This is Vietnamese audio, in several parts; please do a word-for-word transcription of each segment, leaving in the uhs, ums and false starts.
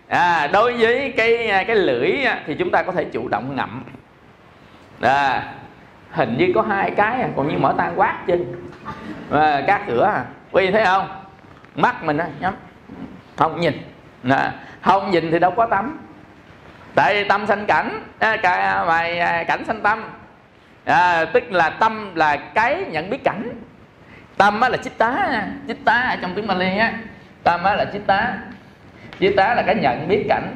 À, đối với cái cái lưỡi thì chúng ta có thể chủ động ngậm. À, hình như có hai cái, còn như mở tan quát chứ. À, cát cửa à. Quý vị thấy không? Mắt mình á, nhắm, không nhìn. À, không nhìn thì đâu có tâm. Tại vì tâm sanh cảnh, à, cả, mày, cảnh sanh tâm. À, tức là tâm là cái nhận biết cảnh. Tâm á là chitta, chitta ở trong tiếng Pali á, tâm á là chitta. Chitta là cái nhận biết cảnh.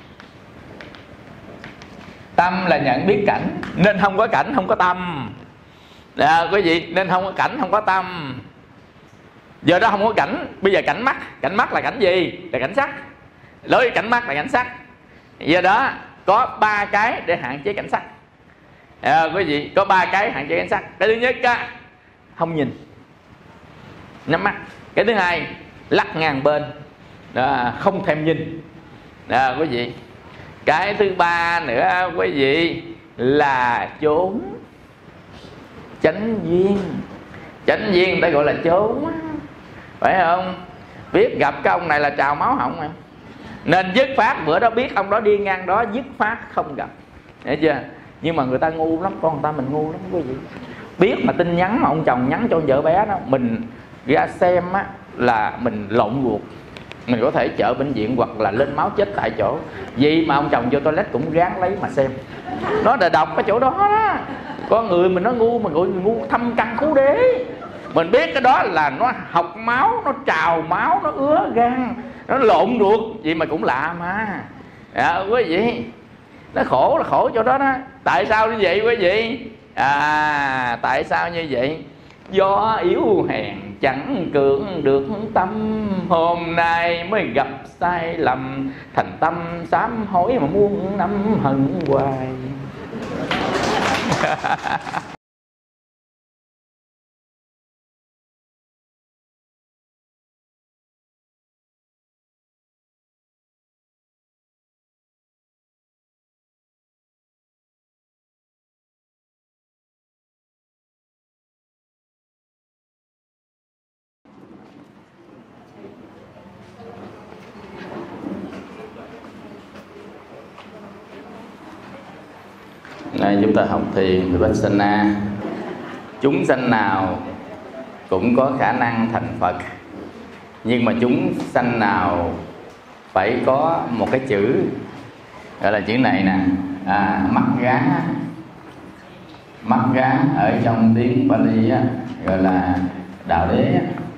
Tâm là nhận biết cảnh, nên không có cảnh không có tâm. À, quý vị, nên không có cảnh không có tâm. Giờ đó không có cảnh. Bây giờ cảnh mắt, cảnh mắt là cảnh gì? Là cảnh sắc. Đối với cảnh mắt là cảnh sắc. Giờ đó có ba cái để hạn chế cảnh sắc. À, quý vị, có ba cái hạn chế cảnh sắc. Cái thứ nhất á, không nhìn, nhắm mắt. Cái thứ hai, lắc ngang bên, à, không thèm nhìn. À, quý vị. Cái thứ ba nữa quý vị là trốn, chánh duyên. Chánh duyên người ta gọi là trốn, phải không? Biết gặp cái ông này là trào máu họng mà. Nên dứt phát, bữa đó biết ông đó đi ngang đó, dứt phát không gặp. Hiểu chưa? Nhưng mà người ta ngu lắm, con người ta mình ngu lắm quý vị. Biết mà tin nhắn mà ông chồng nhắn cho vợ bé đó, mình ra xem á là mình lộn ruột. Mình có thể chở bệnh viện hoặc là lên máu chết tại chỗ. Vì mà ông chồng vô toilet cũng ráng lấy mà xem. Nó là đọc cái chỗ đó đó. Con người mình nó ngu, mà gọi người ngu thâm căn khú đế. Mình biết cái đó là nó học máu, nó trào máu, nó ứa gan, nó lộn ruột. Vậy mà cũng lạ mà. À, quý vị, nó khổ là khổ chỗ đó đó. Tại sao như vậy quý vị? À, tại sao như vậy? Do yếu hèn chẳng cưỡng được tâm, hôm nay mới gặp sai lầm, thành tâm sám hối mà muôn năm hận hoài. Này, chúng ta học thiền Vipassana. Chúng sanh nào cũng có khả năng thành Phật, nhưng mà chúng sanh nào phải có một cái chữ, gọi là chữ này nè, à, mắt gá. Mắt gá ở trong tiếng Pali á, gọi là đạo đế.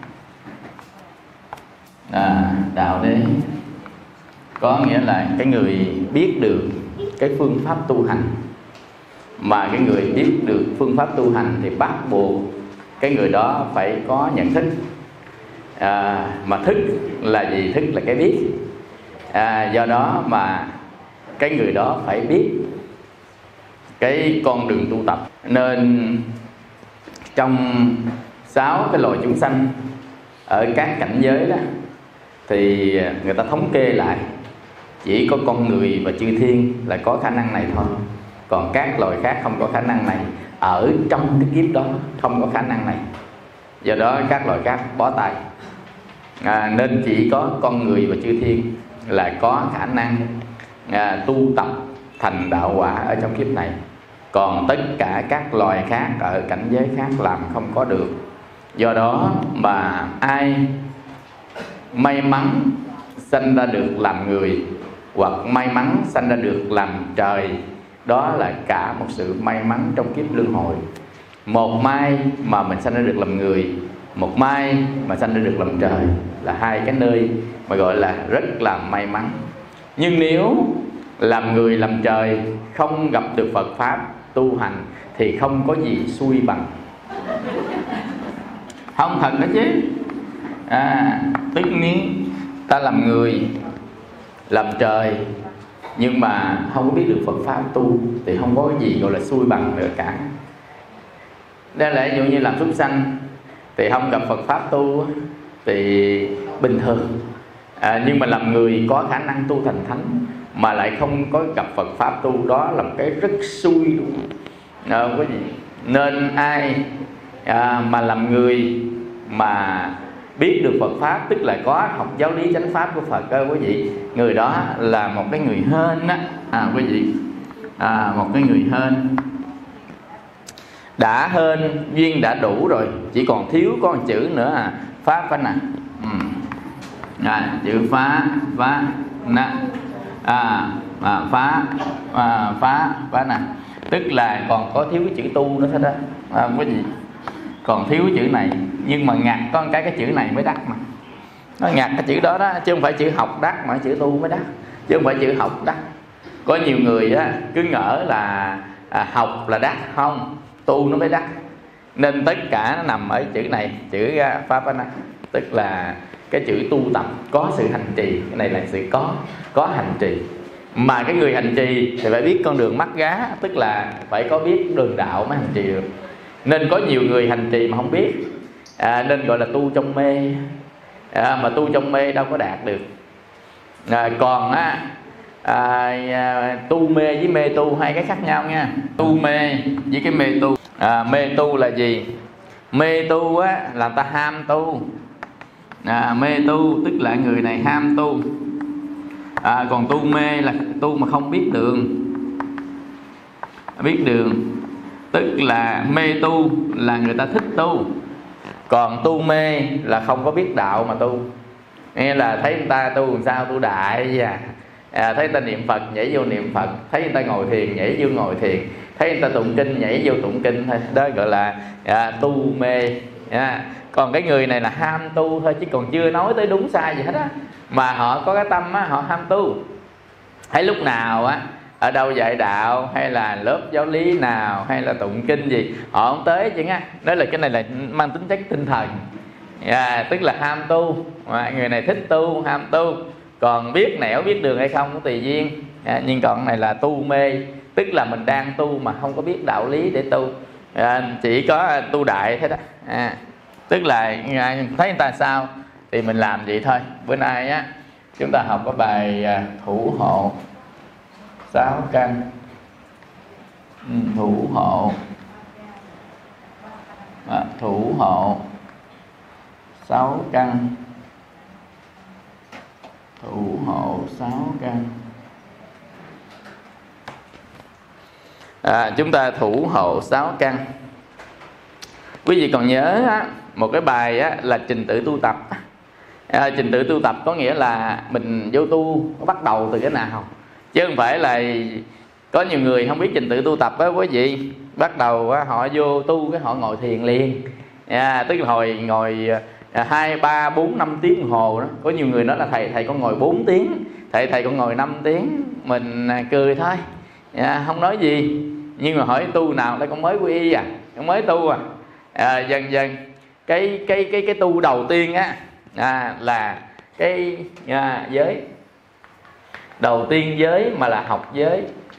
À, đạo đế có nghĩa là cái người biết được cái phương pháp tu hành. Mà cái người biết được phương pháp tu hành thì bắt buộc cái người đó phải có nhận thức. À, mà thức là gì? Thức là cái biết. À, do đó mà cái người đó phải biết cái con đường tu tập. Nên trong sáu cái loài chúng sanh ở các cảnh giới đó thì người ta thống kê lại chỉ có con người và chư thiên là có khả năng này thôi. Còn các loài khác không có khả năng này. Ở trong cái kiếp đó không có khả năng này. Do đó các loài khác bó tay. À, nên chỉ có con người và chư thiên là có khả năng à, tu tập thành đạo quả ở trong kiếp này. Còn tất cả các loài khác ở cảnh giới khác làm không có được. Do đó mà ai may mắn sanh ra được làm người, hoặc may mắn sanh ra được làm trời, đó là cả một sự may mắn trong kiếp luân hồi. Một mai mà mình sanh ra được làm người, một mai mà sanh ra được làm trời, là hai cái nơi mà gọi là rất là may mắn. Nhưng nếu làm người làm trời không gặp được Phật Pháp tu hành thì không có gì xui bằng. Không thật đó chứ. À, tất nhiên ta làm người làm trời nhưng mà không có biết được Phật Pháp tu thì không có gì gọi là xui bằng nữa cả. Đây là ví dụ như làm súc sanh thì không gặp Phật Pháp tu thì bình thường. À, nhưng mà làm người có khả năng tu thành thánh mà lại không có gặp Phật Pháp tu, đó là một cái rất xui luôn. À, cái gì? Nên ai à, mà làm người mà biết được Phật pháp, tức là có học giáo lý chánh pháp của Phật đó quý vị, người đó là một cái người hên á, à, quý vị, à, một cái người hên. Đã hên duyên đã đủ rồi, chỉ còn thiếu có một chữ nữa à, pháp phải nè, ừ. À, chữ phá phá nè, à, à, phá à, phá phá nè, tức là còn có thiếu cái chữ tu nữa hết đó, à, quý vị, còn thiếu cái chữ này, nhưng mà ngặt có một cái cái chữ này mới đắc mà, nó ngặt cái chữ đó đó, chứ không phải chữ học đắc mà chữ tu mới đắc, chứ không phải chữ học đắc. Có nhiều người á cứ ngỡ là à, học là đắc, không, tu nó mới đắc. Nên tất cả nó nằm ở chữ này, chữ Pháp-a-na, tức là cái chữ tu tập có sự hành trì. Cái này là sự có có hành trì. Mà cái người hành trì thì phải biết con đường mắt gá, tức là phải có biết đường đạo mới hành trì được. Nên có nhiều người hành trì mà không biết, à, nên gọi là tu trong mê, à, mà tu trong mê đâu có đạt được. À, còn á à, tu mê với mê tu hai cái khác nhau nha. Tu mê với cái mê tu, à, mê tu là gì? Mê tu á là ta ham tu, à, mê tu tức là người này ham tu, à, còn tu mê là tu mà không biết đường. Biết đường tức là mê tu là người ta thích tu, còn tu mê là không có biết đạo mà tu. Nghe là thấy người ta tu làm sao tu đại vậy à. À, thấy người ta niệm Phật nhảy vô niệm Phật, thấy người ta ngồi thiền nhảy vô ngồi thiền, thấy người ta tụng kinh nhảy vô tụng kinh thôi, đó gọi là à, tu mê. À, còn cái người này là ham tu thôi, chứ còn chưa nói tới đúng sai gì hết á, mà họ có cái tâm á, họ ham tu. Thấy lúc nào á, ở đâu dạy đạo hay là lớp giáo lý nào hay là tụng kinh gì họ không tới chứ á. Nói là cái này là mang tính chất tinh thần, à, tức là ham tu, à, người này thích tu ham tu, còn biết nẻo biết đường hay không cũng tùy duyên, à, nhưng còn này là tu mê, tức là mình đang tu mà không có biết đạo lý để tu, à, chỉ có tu đại thế đó, à, tức là thấy người ta sao thì mình làm vậy thôi. Bữa nay á chúng ta học có bài thủ hộ sáu căn, ừ, thủ hộ, à, thủ hộ sáu căn, thủ hộ sáu căn. À, chúng ta thủ hộ sáu căn. Quý vị còn nhớ á, một cái bài á, là trình tự tu tập. À, trình tự tu tập có nghĩa là mình vô tu có bắt đầu từ cái nào, chứ không phải là có nhiều người không biết trình tự tu tập á quý vị, bắt đầu á, họ vô tu cái họ ngồi thiền liền, à, tức là hồi ngồi hai ba bốn năm tiếng đồng hồ đó. Có nhiều người nói là thầy thầy con ngồi bốn tiếng, thầy thầy con ngồi năm tiếng, mình cười thôi, à, không nói gì. Nhưng mà hỏi tu nào đây, con mới quy y à, con mới tu à, à dần dần cái cái cái cái tu đầu tiên á, à, là cái à, giới đầu tiên, giới mà là học giới.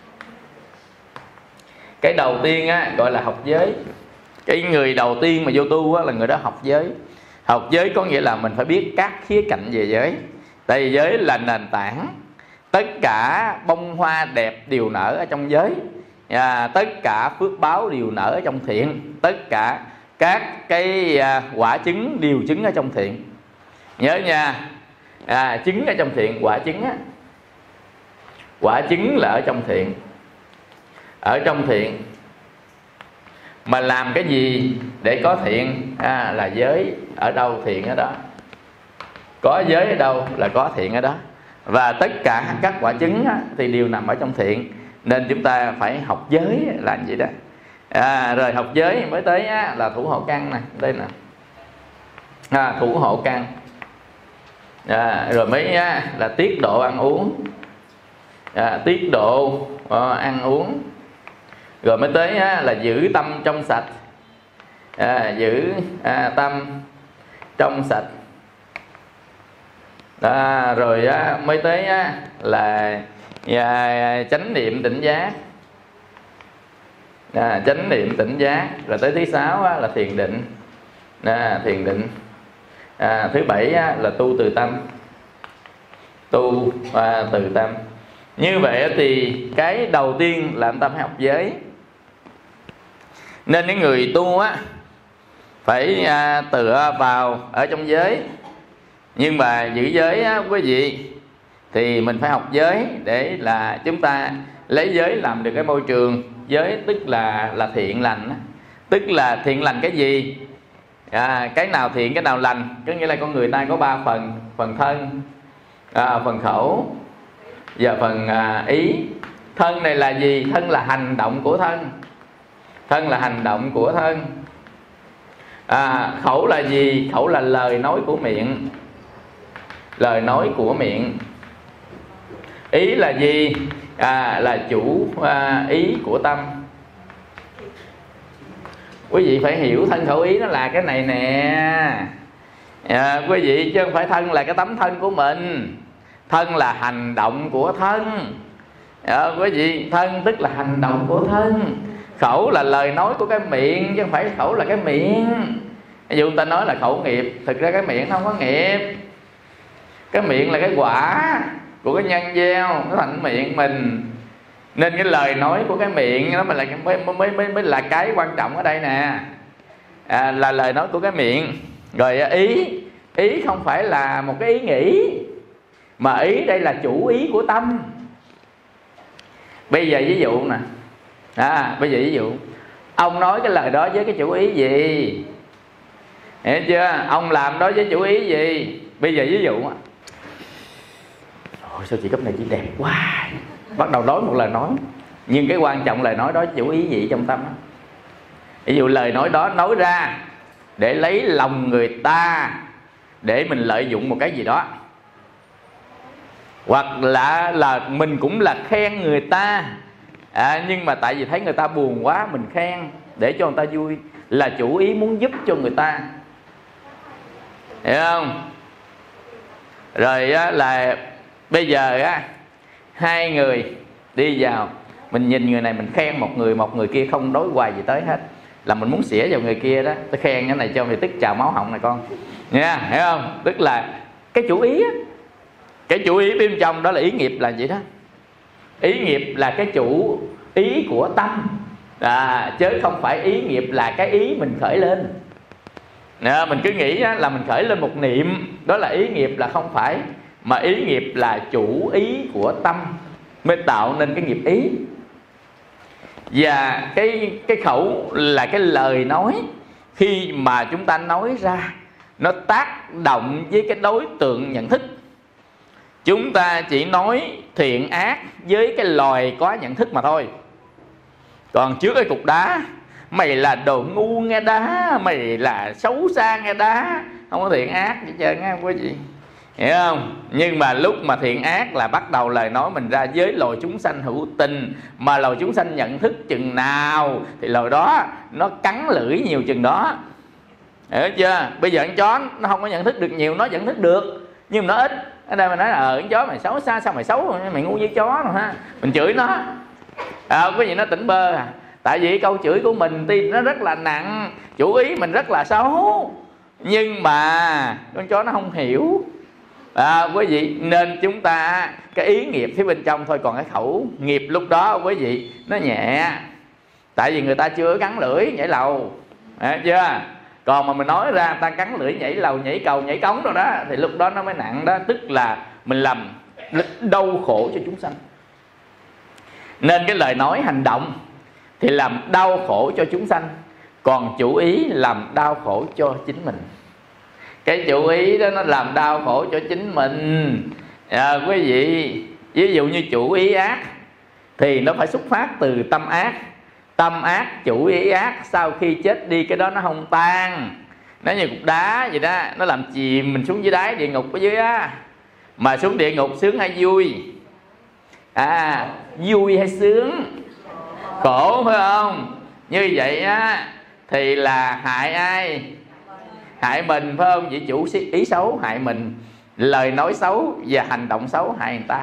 Cái đầu tiên á gọi là học giới. Cái người đầu tiên mà vô tu á là người đó học giới. Học giới có nghĩa là mình phải biết các khía cạnh về giới. Tại vì giới là nền tảng, tất cả bông hoa đẹp đều nở ở trong giới, à, tất cả phước báo đều nở ở trong thiện, tất cả các cái à, quả chứng đều chứng ở trong thiện. Nhớ nha, à, chứng ở trong thiện, quả chứng á, quả chứng là ở trong thiện. Ở trong thiện mà làm cái gì để có thiện, à, là giới ở đâu thiện ở đó, có giới ở đâu là có thiện ở đó. Và tất cả các quả chứng á, thì đều nằm ở trong thiện. Nên chúng ta phải học giới là gì đó, à, rồi học giới mới tới á, là thủ hộ căn nè, đây nè, à, thủ hộ căn, à, rồi mới á, là tiết độ ăn uống, à, tiết độ à, ăn uống, rồi mới tới á, là giữ tâm trong sạch, à, giữ à, tâm trong sạch, à, rồi á, mới tới á, là à, chánh niệm tỉnh giác, à, chánh niệm tỉnh giác. Rồi tới thứ sáu á, là thiền định, à, thiền định, à, thứ bảy á, là tu từ tâm, tu à, từ tâm. Như vậy thì cái đầu tiên là anh ta phải học giới. Nên những người tu á phải à, tựa vào ở trong giới. Nhưng mà giữ giới á, quý vị, thì mình phải học giới để là chúng ta lấy giới làm được cái môi trường. Giới tức là là thiện lành, tức là thiện lành cái gì? À, cái nào thiện, cái nào lành. Có nghĩa là con người ta có ba phần: phần thân, à, phần khẩu và phần à, ý. Thân này là gì? Thân là hành động của thân. Thân là hành động của thân. À, khẩu là gì? Khẩu là lời nói của miệng. Lời nói của miệng. Ý là gì? À, là chủ à, ý của tâm. Quý vị phải hiểu thân khẩu ý nó là cái này nè. À, quý vị, chứ không phải thân là cái tấm thân của mình. Thân là hành động của thân. À, quý vị, thân tức là hành động của thân. Khẩu là lời nói của cái miệng, chứ không phải khẩu là cái miệng. Ví dụ người ta nói là khẩu nghiệp, thực ra cái miệng nó không có nghiệp. Cái miệng là cái quả của cái nhân gieo nó thành miệng mình. Nên cái lời nói của cái miệng đó mới là, mới, mới, mới, mới là cái quan trọng ở đây nè. À, là lời nói của cái miệng. Rồi ý. Ý không phải là một cái ý nghĩ, mà ý đây là chủ ý của tâm. Bây giờ ví dụ nè, à, bây giờ ví dụ ông nói cái lời đó với cái chủ ý gì? Hiểu chưa? Ông làm đó với chủ ý gì? Bây giờ ví dụ ôi sao chị cấp này chị đẹp quá, bắt đầu nói một lời nói, nhưng cái quan trọng lời nói đó chủ ý gì trong tâm đó. Ví dụ lời nói đó nói ra để lấy lòng người ta, để mình lợi dụng một cái gì đó, hoặc là là mình cũng là khen người ta, à, nhưng mà tại vì thấy người ta buồn quá mình khen để cho người ta vui, là chủ ý muốn giúp cho người ta. Hiểu không? Rồi á, là bây giờ á, hai người đi vào, mình nhìn người này mình khen một người, một người kia không đối hoài gì tới hết, là mình muốn xỉa vào người kia đó. Tôi khen cái này cho mày tức trào máu họng này con nha, hiểu không? Tức là cái chủ ý á, cái chủ ý bên trong đó là ý nghiệp là vậy đó. Ý nghiệp là cái chủ ý của tâm, à, chứ không phải ý nghiệp là cái ý mình khởi lên. Nè, mình cứ nghĩ á, là mình khởi lên một niệm, đó là ý nghiệp, là không phải. Mà ý nghiệp là chủ ý của tâm mới tạo nên cái nghiệp ý. Và cái, cái khẩu là cái lời nói. Khi mà chúng ta nói ra, nó tác động với cái đối tượng nhận thức. Chúng ta chỉ nói thiện ác với cái loài có nhận thức mà thôi. Còn trước cái cục đá, mày là đồ ngu nghe đá, mày là xấu xa nghe đá, không có thiện ác gì trơn á quý vị, hiểu không? Nhưng mà lúc mà thiện ác là bắt đầu lời nói mình ra với loài chúng sanh hữu tình. Mà loài chúng sanh nhận thức chừng nào thì loài đó nó cắn lưỡi nhiều chừng đó, hiểu chưa? Bây giờ con chó nó không có nhận thức được nhiều, nó nhận thức được nhưng mà nó ít. Ở đây mình nói là ờ con chó mày xấu xa, sao mày xấu, mày ngu với chó rồi ha, mình chửi nó, à, cái gì nó tỉnh bơ à. Tại vì câu chửi của mình tuy nó rất là nặng, chủ ý mình rất là xấu, nhưng mà con chó nó không hiểu, à, quý vị. Nên chúng ta cái ý nghiệp phía bên trong thôi, còn cái khẩu nghiệp lúc đó quý vị nó nhẹ. Tại vì người ta chưa cắn lưỡi nhảy lầu, à, chưa? Còn mà mình nói ra người ta cắn lưỡi nhảy lầu, nhảy cầu, nhảy cống rồi đó, thì lúc đó nó mới nặng đó. Tức là mình làm đau khổ cho chúng sanh. Nên cái lời nói hành động thì làm đau khổ cho chúng sanh, còn chủ ý làm đau khổ cho chính mình. Cái chủ ý đó nó làm đau khổ cho chính mình, à, quý vị. Ví dụ như chủ ý ác thì nó phải xuất phát từ tâm ác. Tâm ác, chủ ý ác, sau khi chết đi cái đó nó không tan. Nó như cục đá vậy đó, nó làm chìm mình xuống dưới đáy địa ngục ở dưới á. Mà xuống địa ngục sướng hay vui? À, vui hay sướng? Khổ phải không? Như vậy á thì là hại ai? Hại mình phải không? Vị chủ ý xấu hại mình, lời nói xấu và hành động xấu hại người ta,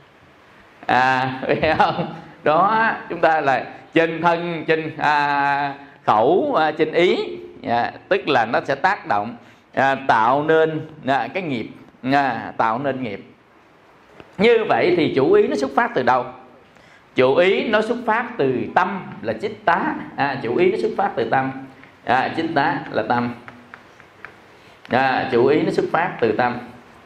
à, phải không? Đó, chúng ta là trên thân, trên à, khẩu, à, trên ý, à, tức là nó sẽ tác động, à, tạo nên à, cái nghiệp, à, tạo nên nghiệp. Như vậy thì chủ ý nó xuất phát từ đâu? Chủ ý nó xuất phát từ tâm là chitta, à, chủ ý nó xuất phát từ tâm. à, chích tá là tâm. À, chủ ý nó xuất phát từ tâm.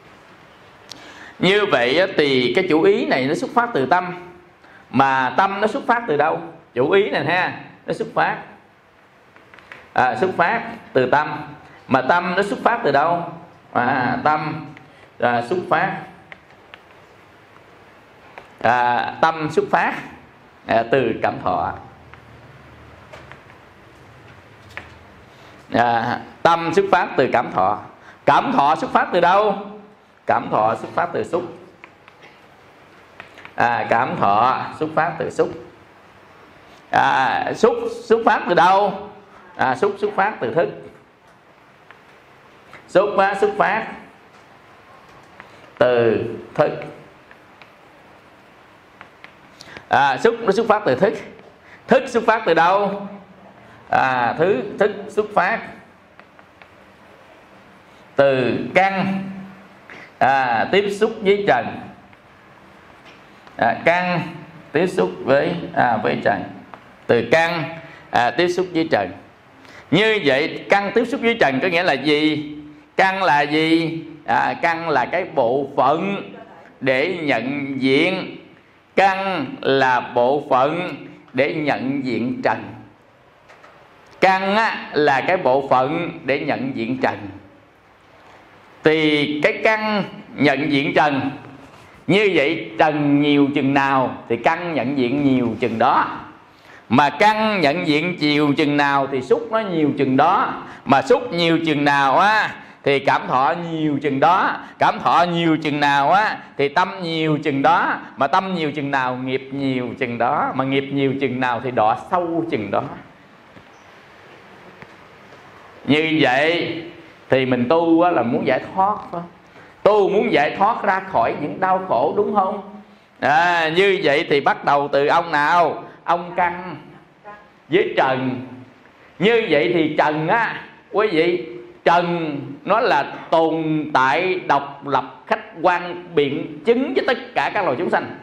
Như vậy thì cái chủ ý này nó xuất phát từ tâm, mà tâm nó xuất phát từ đâu? Chủ ý này ha, nó xuất phát à, xuất phát từ tâm, mà tâm nó xuất phát từ đâu? À, tâm à, xuất phát à, tâm xuất phát à, từ cảm thọ. À, tâm xuất phát từ cảm thọ. Cảm thọ xuất phát từ đâu? Cảm thọ xuất phát từ xúc. À, cảm thọ xuất phát từ xúc. À, xúc xuất phát từ đâu? À, xúc xuất phát từ thức. Xúc phát xuất phát từ thức. À, xúc nó xuất phát từ thức. Thức xuất phát từ đâu? À, thứ thức xuất phát từ căn à, tiếp xúc với trần. À, căn tiếp xúc với à, với trần. Từ căn à, tiếp xúc với trần. Như vậy căn tiếp xúc với trần có nghĩa là gì? Căn là gì? À, căn là cái bộ phận để nhận diện. Căn là bộ phận để nhận diện trần. Căn á, là cái bộ phận để nhận diện trần. Thì cái căn nhận diện trần, như vậy trần nhiều chừng nào thì căn nhận diện nhiều chừng đó. Mà căn nhận diện nhiều chừng nào thì xúc nó nhiều chừng đó. Mà xúc nhiều chừng nào á thì cảm thọ nhiều chừng đó. Cảm thọ nhiều chừng nào á thì tâm nhiều chừng đó. Mà tâm nhiều chừng nào nghiệp nhiều chừng đó. Mà nghiệp nhiều chừng nào thì đọa sâu chừng đó. Như vậy thì mình tu á, là muốn giải thoát phải? Tu muốn giải thoát ra khỏi những đau khổ, đúng không? À, như vậy thì bắt đầu từ ông nào? Ông căn với trần. Như vậy thì trần á, quý vị, trần nó là tồn tại độc lập, khách quan, biện chứng với tất cả các loài chúng sanh.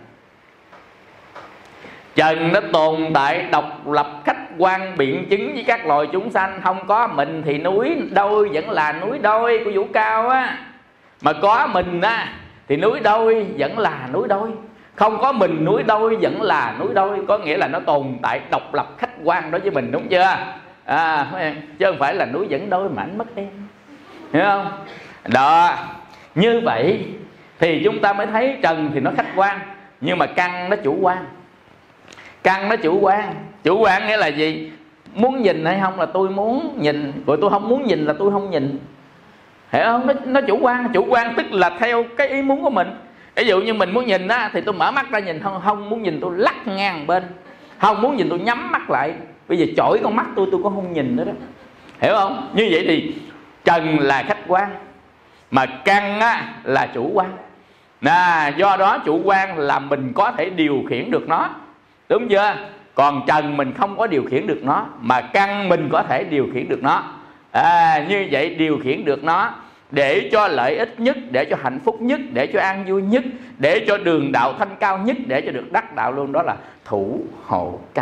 Trần nó tồn tại độc lập, khách quan, biện chứng với các loài chúng sanh. Không có mình thì núi đôi vẫn là núi đôi của Vũ Cao á. Mà có mình á thì núi đôi vẫn là núi đôi. Không có mình núi đôi vẫn là núi đôi. Có nghĩa là nó tồn tại độc lập, khách quan đối với mình, đúng chưa? À, chứ không phải là núi vẫn đôi mà ảnh mất em. Hiểu không? Đó. Như vậy thì chúng ta mới thấy trần thì nó khách quan, nhưng mà căn nó chủ quan. Căn nó chủ quan. Chủ quan nghĩa là gì? Muốn nhìn hay không là tôi muốn nhìn, rồi tôi không muốn nhìn là tôi không nhìn. Hiểu không? Nó, nó chủ quan. Chủ quan tức là theo cái ý muốn của mình. Ví dụ như mình muốn nhìn á, thì tôi mở mắt ra nhìn. Không, không muốn nhìn tôi lắc ngang bên. Không muốn nhìn tôi nhắm mắt lại. Bây giờ chổi con mắt tôi tôi cũng không nhìn nữa đó. Hiểu không? Như vậy thì trần là khách quan, mà căn á, là chủ quan. Nà, do đó chủ quan là mình có thể điều khiển được nó, đúng chưa? Còn trần mình không có điều khiển được nó, mà căn mình có thể điều khiển được nó. À, như vậy điều khiển được nó để cho lợi ích nhất, để cho hạnh phúc nhất, để cho an vui nhất, để cho đường đạo thanh cao nhất, để cho được đắc đạo luôn. Đó là thủ hộ căn.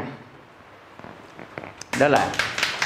Đó là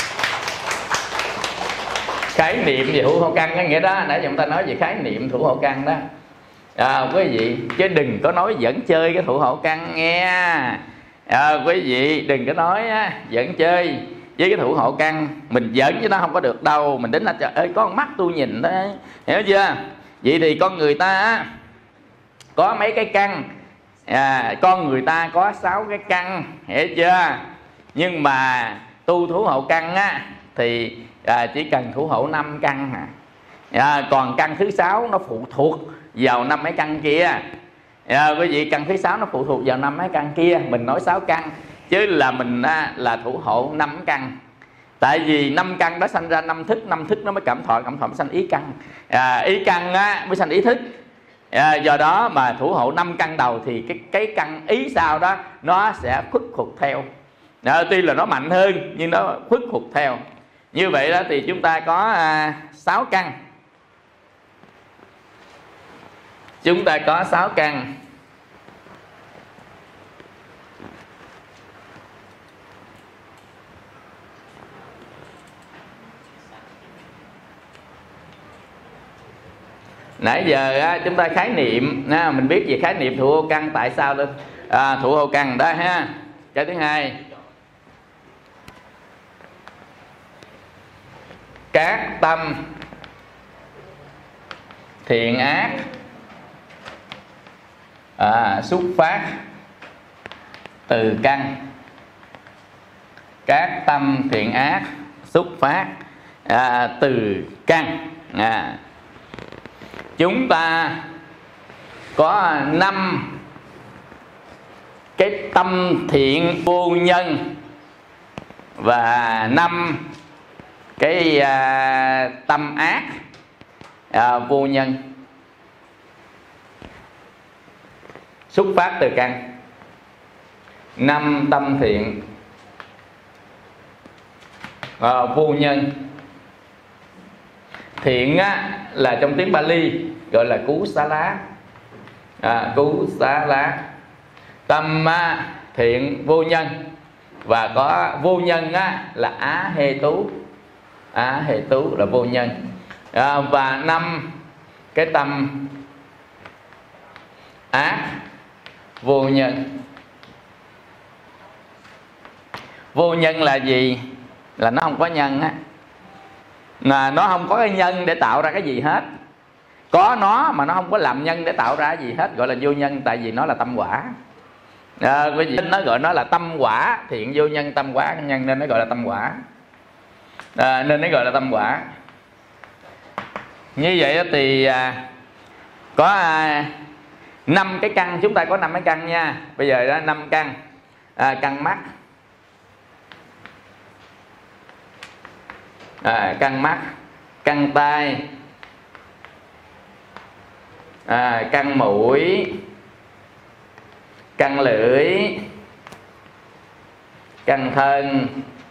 khái niệm về thủ hộ căn. Có nghĩa đó, nãy chúng ta nói về khái niệm thủ hộ căn đó. À, quý vị, chứ đừng có nói dẫn chơi cái thủ hộ căn nghe. À, quý vị đừng có nói á, dẫn chơi với cái thủ hộ căn. Mình dẫn chứ nó không có được đâu. Mình đến là trời ơi có con mắt tôi nhìn đấy, hiểu chưa? Vậy thì con người ta á, có mấy cái căn. À, con người ta có sáu cái căn, hiểu chưa? Nhưng mà tu thủ hộ căn á thì à, chỉ cần thủ hộ năm căn à. À, còn căn thứ sáu nó phụ thuộc vào năm mấy căn kia. À, quý vị, căn thứ sáu nó phụ thuộc vào năm mấy căn kia. Mình nói sáu căn chứ là mình á, là thủ hộ năm căn. Tại vì năm căn đó sanh ra năm thức, năm thức nó mới cảm thọ, cảm thọ mới sanh ý căn. À, ý căn á, mới sanh ý thức. À, do đó mà thủ hộ năm căn đầu thì cái cái căn ý sau đó nó sẽ khuất phục theo. À, tuy là nó mạnh hơn nhưng nó khuất phục theo. Như vậy đó thì chúng ta có à, sáu căn. Chúng ta có sáu căn. Nãy giờ á, chúng ta khái niệm á, mình biết về khái niệm thủ ô căn tại sao đó à, thủ ô căn đó ha. Cái thứ hai, các tâm thiện ác à, xuất phát từ căn. Các tâm thiện ác xuất phát à, từ căn. à, Chúng ta có năm cái tâm thiện vô nhân và năm cái à, tâm ác à, vô nhân xuất phát từ căn. Năm tâm thiện à, vô nhân. Thiện á, là trong tiếng Pali gọi là cú xá lá, à, cú xá lá. Tâm á, thiện vô nhân và có vô nhân á, là á hê tú, á hê tú là vô nhân. à, và năm cái tâm ác vô nhân. Vô nhân là gì? Là nó không có nhân á, là nó không có cái nhân để tạo ra cái gì hết. Có nó mà nó không có làm nhân để tạo ra cái gì hết, gọi là vô nhân. Tại vì nó là tâm quả. à, Cái gì nó gọi nó là tâm quả, thiện vô nhân tâm quả nhân, nên nó gọi là tâm quả. à, Nên nó gọi là tâm quả. Như vậy thì à, có à, năm cái căn. Chúng ta có năm cái căn nha. Bây giờ đó năm căn. à, Căn mắt, à, căn mắt, căn tai, à, căn mũi, căn lưỡi, căn thân.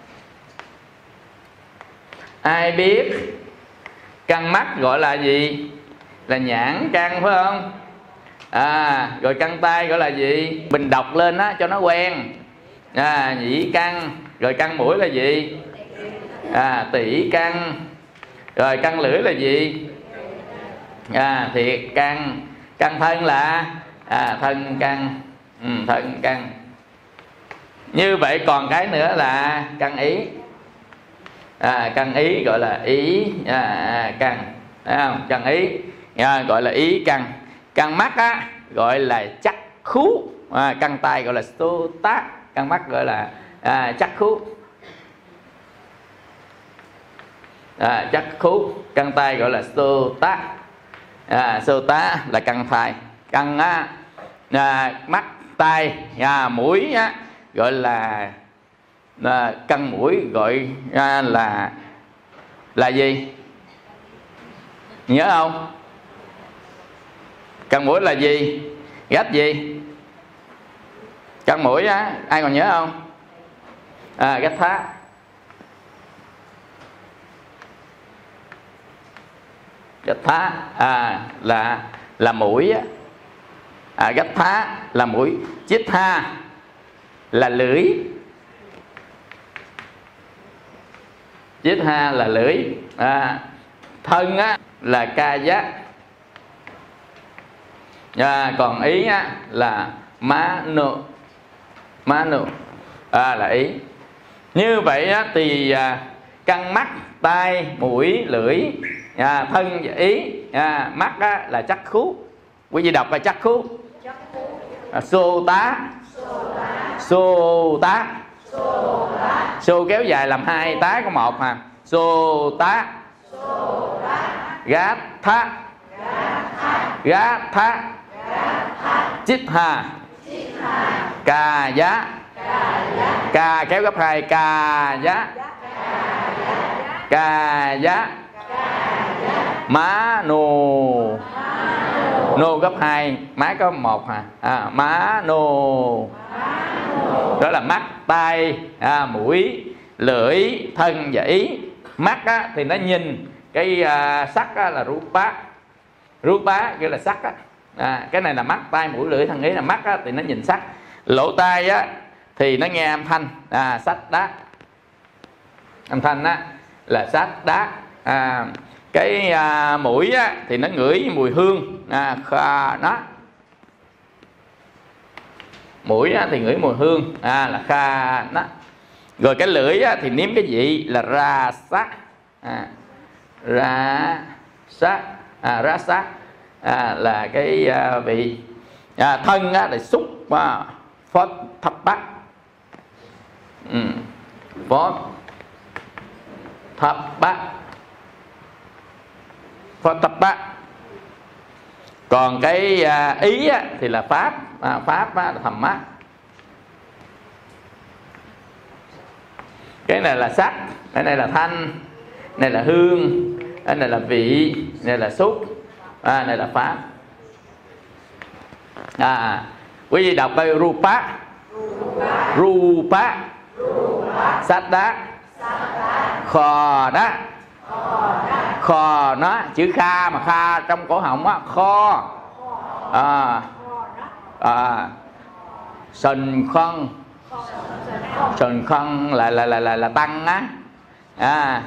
Ai biết căn mắt gọi là gì? Là nhãn căn, phải không? À, rồi căn tai gọi là gì? Mình đọc lên á cho nó quen. à, Nhĩ căn. Rồi căn mũi là gì? À, tỷ căn. Rồi căn lưỡi là gì? À, thiệt căn. Căn thân là à, thân căn. ừ, Thân căn. Như vậy còn cái nữa là căn ý. à, Căn ý gọi là ý à, à, căn. Thấy không? Căn ý à, gọi là ý căn. Căn mắt á gọi là chắc khú. à, Căn tai gọi là sô tá. Căn mắt gọi là à, chắc khú. à, Chắc khú. Căn tai gọi là sô tá. à, Sô tá là căn tai. Căn á, à, mắt, tai, à, mũi á, gọi là à, căn mũi gọi à, là là gì? Nhớ không? Căn mũi là gì? Gách gì? Căn mũi á, ai còn nhớ không? À, gách thá. Gách thá à, là là mũi á. À, gách thá là mũi. Chít tha là lưỡi. Chít tha là lưỡi. à, Thân á là ca giác. à, Còn ý á là má nô. Má nô à, là ý. Như vậy á, thì à, căn mắt, tai, mũi, lưỡi, à, thân và ý. à, Mắt á, là chắc khú. Quý vị đọc là chắc khú. à, Xô tá. Xô tá. Xô kéo dài làm hai, tá có một mà. Xô tá. Gát thá. Gát thá. Chít hà. Cà giá. Cà kéo gấp hai. Cà giá. Cà giá. Má nô. Nô gấp hai, má có một hả? À, má nô. Đó là mắt, tai, à, mũi, lưỡi, thân và ý. Mắt á, thì nó nhìn cái à, sắc á, là rupa. Rupa gọi là sắc á. À, cái này là mắt, tai, mũi, lưỡi, thân, ý là mắt á, thì nó nhìn sắc. Lỗ tai á, thì nó nghe âm thanh. À, sách đát. Âm thanh á, là sách đát. À, Cái à, mũi á, thì nó ngửi mùi hương, à, kha nó. Mũi á, thì ngửi mùi hương, à, là kha nó. Rồi cái lưỡi á, thì nếm cái vị là ra sát, à, ra sát, à, ra sát, à, là cái à, vị. À, thân á, là xúc, à, phốt thập bát, ừ. phốt thập bát, phốt thập bát. Còn cái à, ý á, thì là pháp, à, pháp á, là thầm mát. Cái này là sắc, cái này là thanh, này là hương, cái này là vị, này là xúc, à, này là pháp. À, quý vị đọc đây rupa, rupa, saddha, kho đó, kho nó, chữ kha mà kha trong cổ họng á, kho, à, à, sần khân, sần khân là là là là, là tăng á, à,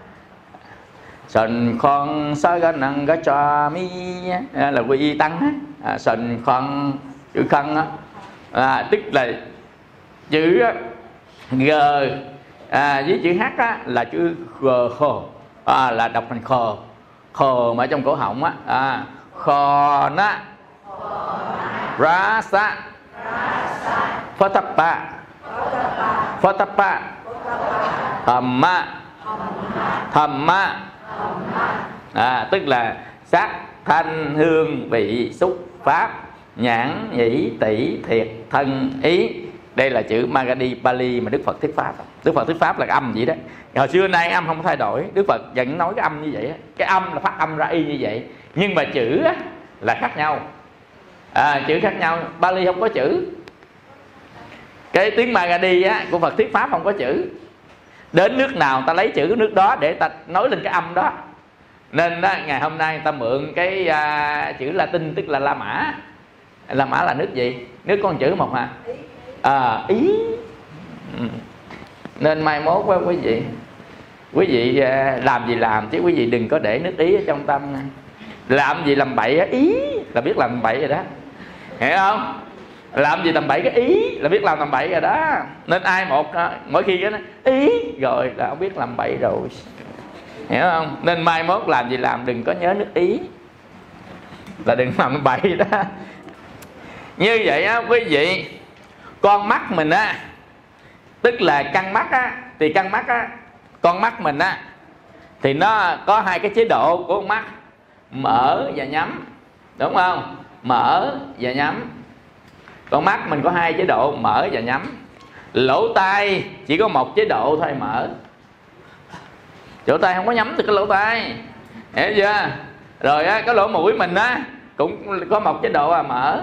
sần khân sa ga năng ga cha mi là quy y tăng á, à, sần khân chữ khân á, à, tức là chữ g, à, với chữ h á, là chữ g khờ, à, là đọc thành khờ, khờ mà ở trong cổ họng á, à, khờ na, rasa, phatappa, phatappa, thamma, thamma, à, tức là sắc, thanh, hương, vị, xúc, pháp, nhãn, nhĩ, tỷ, thiệt, thân, ý. Đây là chữ Magadhi Pali mà Đức Phật thuyết pháp. Đức Phật thuyết pháp là cái âm vậy đó. Hồi xưa nay âm không thay đổi, Đức Phật vẫn nói cái âm như vậy. Cái âm là phát âm ra y như vậy, nhưng mà chữ là khác nhau, à, chữ khác nhau. Pali không có chữ. Cái tiếng Magadhi á, của Phật thuyết pháp không có chữ. Đến nước nào ta lấy chữ nước đó để ta nói lên cái âm đó. Nên đó, ngày hôm nay ta mượn cái à, chữ Latin, tức là La Mã. La Mã là nước gì? Nước có một chữ một mà, à, Ý. Ừ. Nên mai mốt với quý vị, quý vị làm gì làm chứ quý vị đừng có để nước Ý ở trong tâm. Làm gì làm bậy Ý là biết làm bậy rồi đó, hiểu không? Làm gì làm bậy cái Ý là biết làm làm bậy rồi đó. Nên ai một mỗi khi cái nói Ý rồi là không biết làm bậy rồi, hiểu không? Nên mai mốt làm gì làm đừng có nhớ nước Ý, là đừng làm bậy đó. Như vậy á quý vị, con mắt mình á, tức là căn mắt á, thì căn mắt á, con mắt mình á, thì nó có hai cái chế độ của con mắt, mở và nhắm, đúng không? Mở và nhắm. Con mắt mình có hai chế độ, mở và nhắm. Lỗ tai chỉ có một chế độ thôi, mở. Lỗ tai không có nhắm từ cái lỗ tai, hiểu chưa? Rồi á, cái lỗ mũi mình á cũng có một chế độ là mở.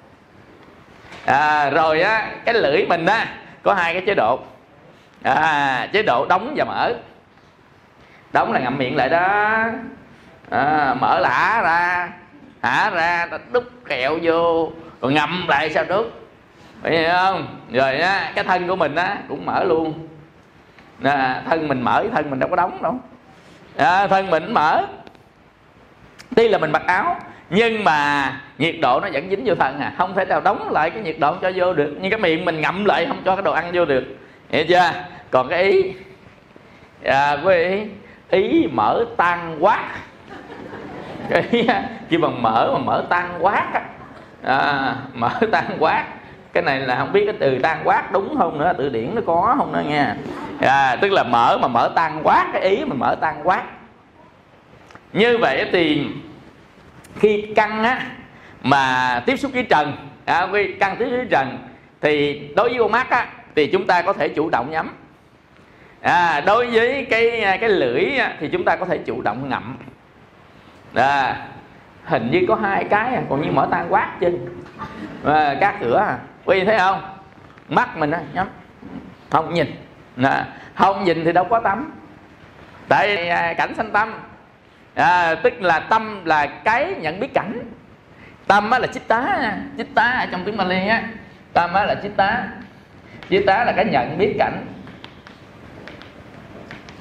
À, rồi á, cái lưỡi mình á có hai cái chế độ, à, chế độ đóng và mở. Đóng là ngậm miệng lại đó, à, mở là hả ra, hả ra ta đút kẹo vô, còn ngậm lại sao đút, hiểu không? Rồi á, cái thân của mình á cũng mở luôn, à, thân mình mở, thân mình đâu có đóng đâu, à, thân mình mở. Tuy là mình mặc áo nhưng mà nhiệt độ nó vẫn dính vô thân, à, không thể nào đóng lại cái nhiệt độ cho vô được. Nhưng cái miệng mình ngậm lại không cho cái đồ ăn vô được, hiểu chưa? Còn cái ý, à, cái ý, ý mở tan quát, cái ý chỉ bằng mở mà mở tan quát á, à, mở tan quát. Cái này là không biết cái từ tan quát đúng không nữa, từ điển nó có không nữa nha, à, tức là mở mà mở tan quát, cái ý mình mở tan quát. Như vậy thì khi căn á mà tiếp xúc với trần, à, khi căn tiếp xúc với trần thì đối với con mắt á thì chúng ta có thể chủ động nhắm, à, đối với cái cái lưỡi á, thì chúng ta có thể chủ động ngậm, à, hình như có hai cái à, còn như mở tan quát chứ, à, các cửa à. Quý vị thấy không? Mắt mình á nhắm, không nhìn, à, không nhìn thì đâu có tâm, tại à, cảnh sanh tâm. À, tức là tâm là cái nhận biết cảnh. Tâm á là chitta, chitta ở trong tiếng Pali á, tâm á là chitta, chitta là cái nhận biết cảnh.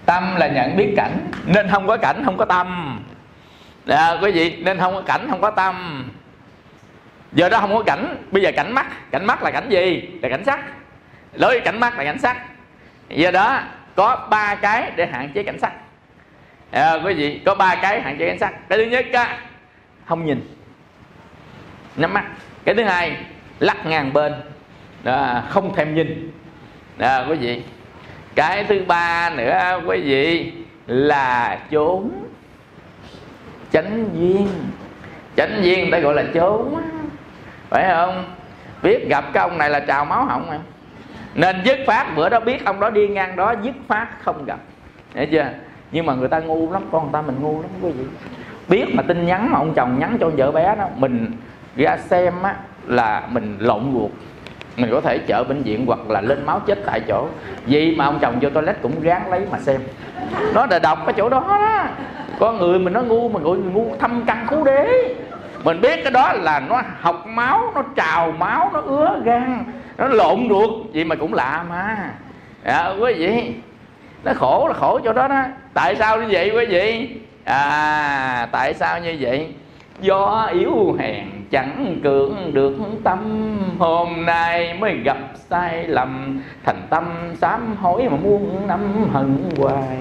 Tâm là nhận biết cảnh, nên không có cảnh không có tâm. À, quý vị, nên không có cảnh không có tâm. Giờ đó không có cảnh, bây giờ cảnh mắt. Cảnh mắt là cảnh gì? Là cảnh sắc. Đối với cảnh mắt là cảnh sắc. Giờ đó có ba cái để hạn chế cảnh sắc. À, quý vị, có ba cái hạn chế cảnh sắc. Cái thứ nhất á, không nhìn, nhắm mắt. Cái thứ hai, lắc ngang bên, đó, không thèm nhìn. Đó, quý vị. Cái thứ ba nữa quý vị là trốn, chánh duyên. Chánh duyên người ta gọi là trốn, phải không? Biết gặp cái ông này là trào máu họng em, nên dứt phát. Bữa đó biết ông đó đi ngang đó, dứt phát không gặp, hiểu chưa? Nhưng mà người ta ngu lắm, con người ta mình ngu lắm quý vị. Biết mà tin nhắn mà ông chồng nhắn cho vợ bé đó, mình ra xem á là mình lộn ruột. Mình có thể chở bệnh viện hoặc là lên máu chết tại chỗ. Vì mà ông chồng vô toilet cũng ráng lấy mà xem. Nó đã đọc cái chỗ đó đó. Con người mình nó ngu, mình gọi người ngu thâm căn khú đế. Mình biết cái đó là nó học máu, nó trào máu, nó ứa gan, nó lộn ruột. Vậy mà cũng lạ mà. À, quý vị, nó khổ là khổ chỗ đó đó. Tại sao như vậy quý vị? À, tại sao như vậy? Do yếu hèn chẳng cưỡng được tâm, hôm nay mới gặp sai lầm, thành tâm sám hối mà muôn năm hận hoài.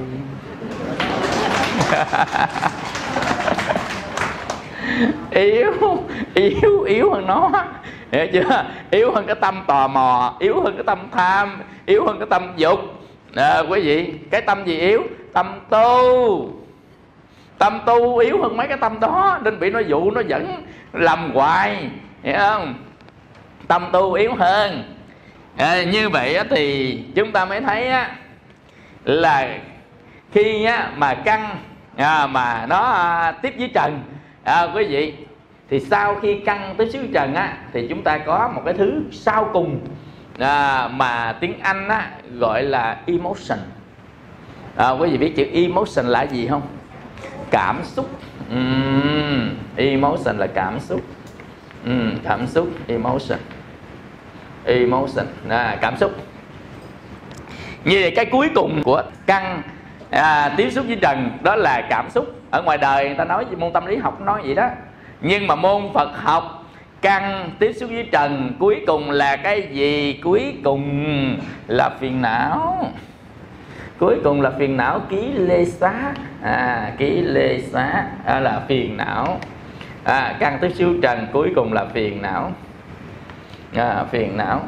Yếu, yếu, yếu hơn nó, hiểu chưa? Yếu hơn cái tâm tò mò, yếu hơn cái tâm tham, yếu hơn cái tâm dục. À, quý vị, cái tâm gì yếu? Tâm tu. Tâm tu yếu hơn mấy cái tâm đó, nên bị nó dụ nó dẫn lầm hoài, hiểu không? Tâm tu yếu hơn. À, như vậy á, thì chúng ta mới thấy á, là khi á, mà căn à, mà nó à, tiếp với trần, à, quý vị, thì sau khi căn tiếp xứ trần á, thì chúng ta có một cái thứ sau cùng à, mà tiếng Anh á, gọi là emotion. À, quý vị biết chữ emotion là gì không? Cảm xúc. uhm, Emotion là cảm xúc. uhm, Cảm xúc, emotion. Emotion, à, cảm xúc. Như vậy cái cuối cùng của căn à, tiếp xúc với trần đó là cảm xúc. Ở ngoài đời người ta nói môn tâm lý học nói vậy đó. Nhưng mà môn Phật học, căn tiếp xúc với trần cuối cùng là cái gì? Cuối cùng là phiền não. Cuối cùng là phiền não ký lê xá. À, ký lê xá à, là phiền não. À, căn tiếp xúc trần cuối cùng là phiền não. À, phiền não.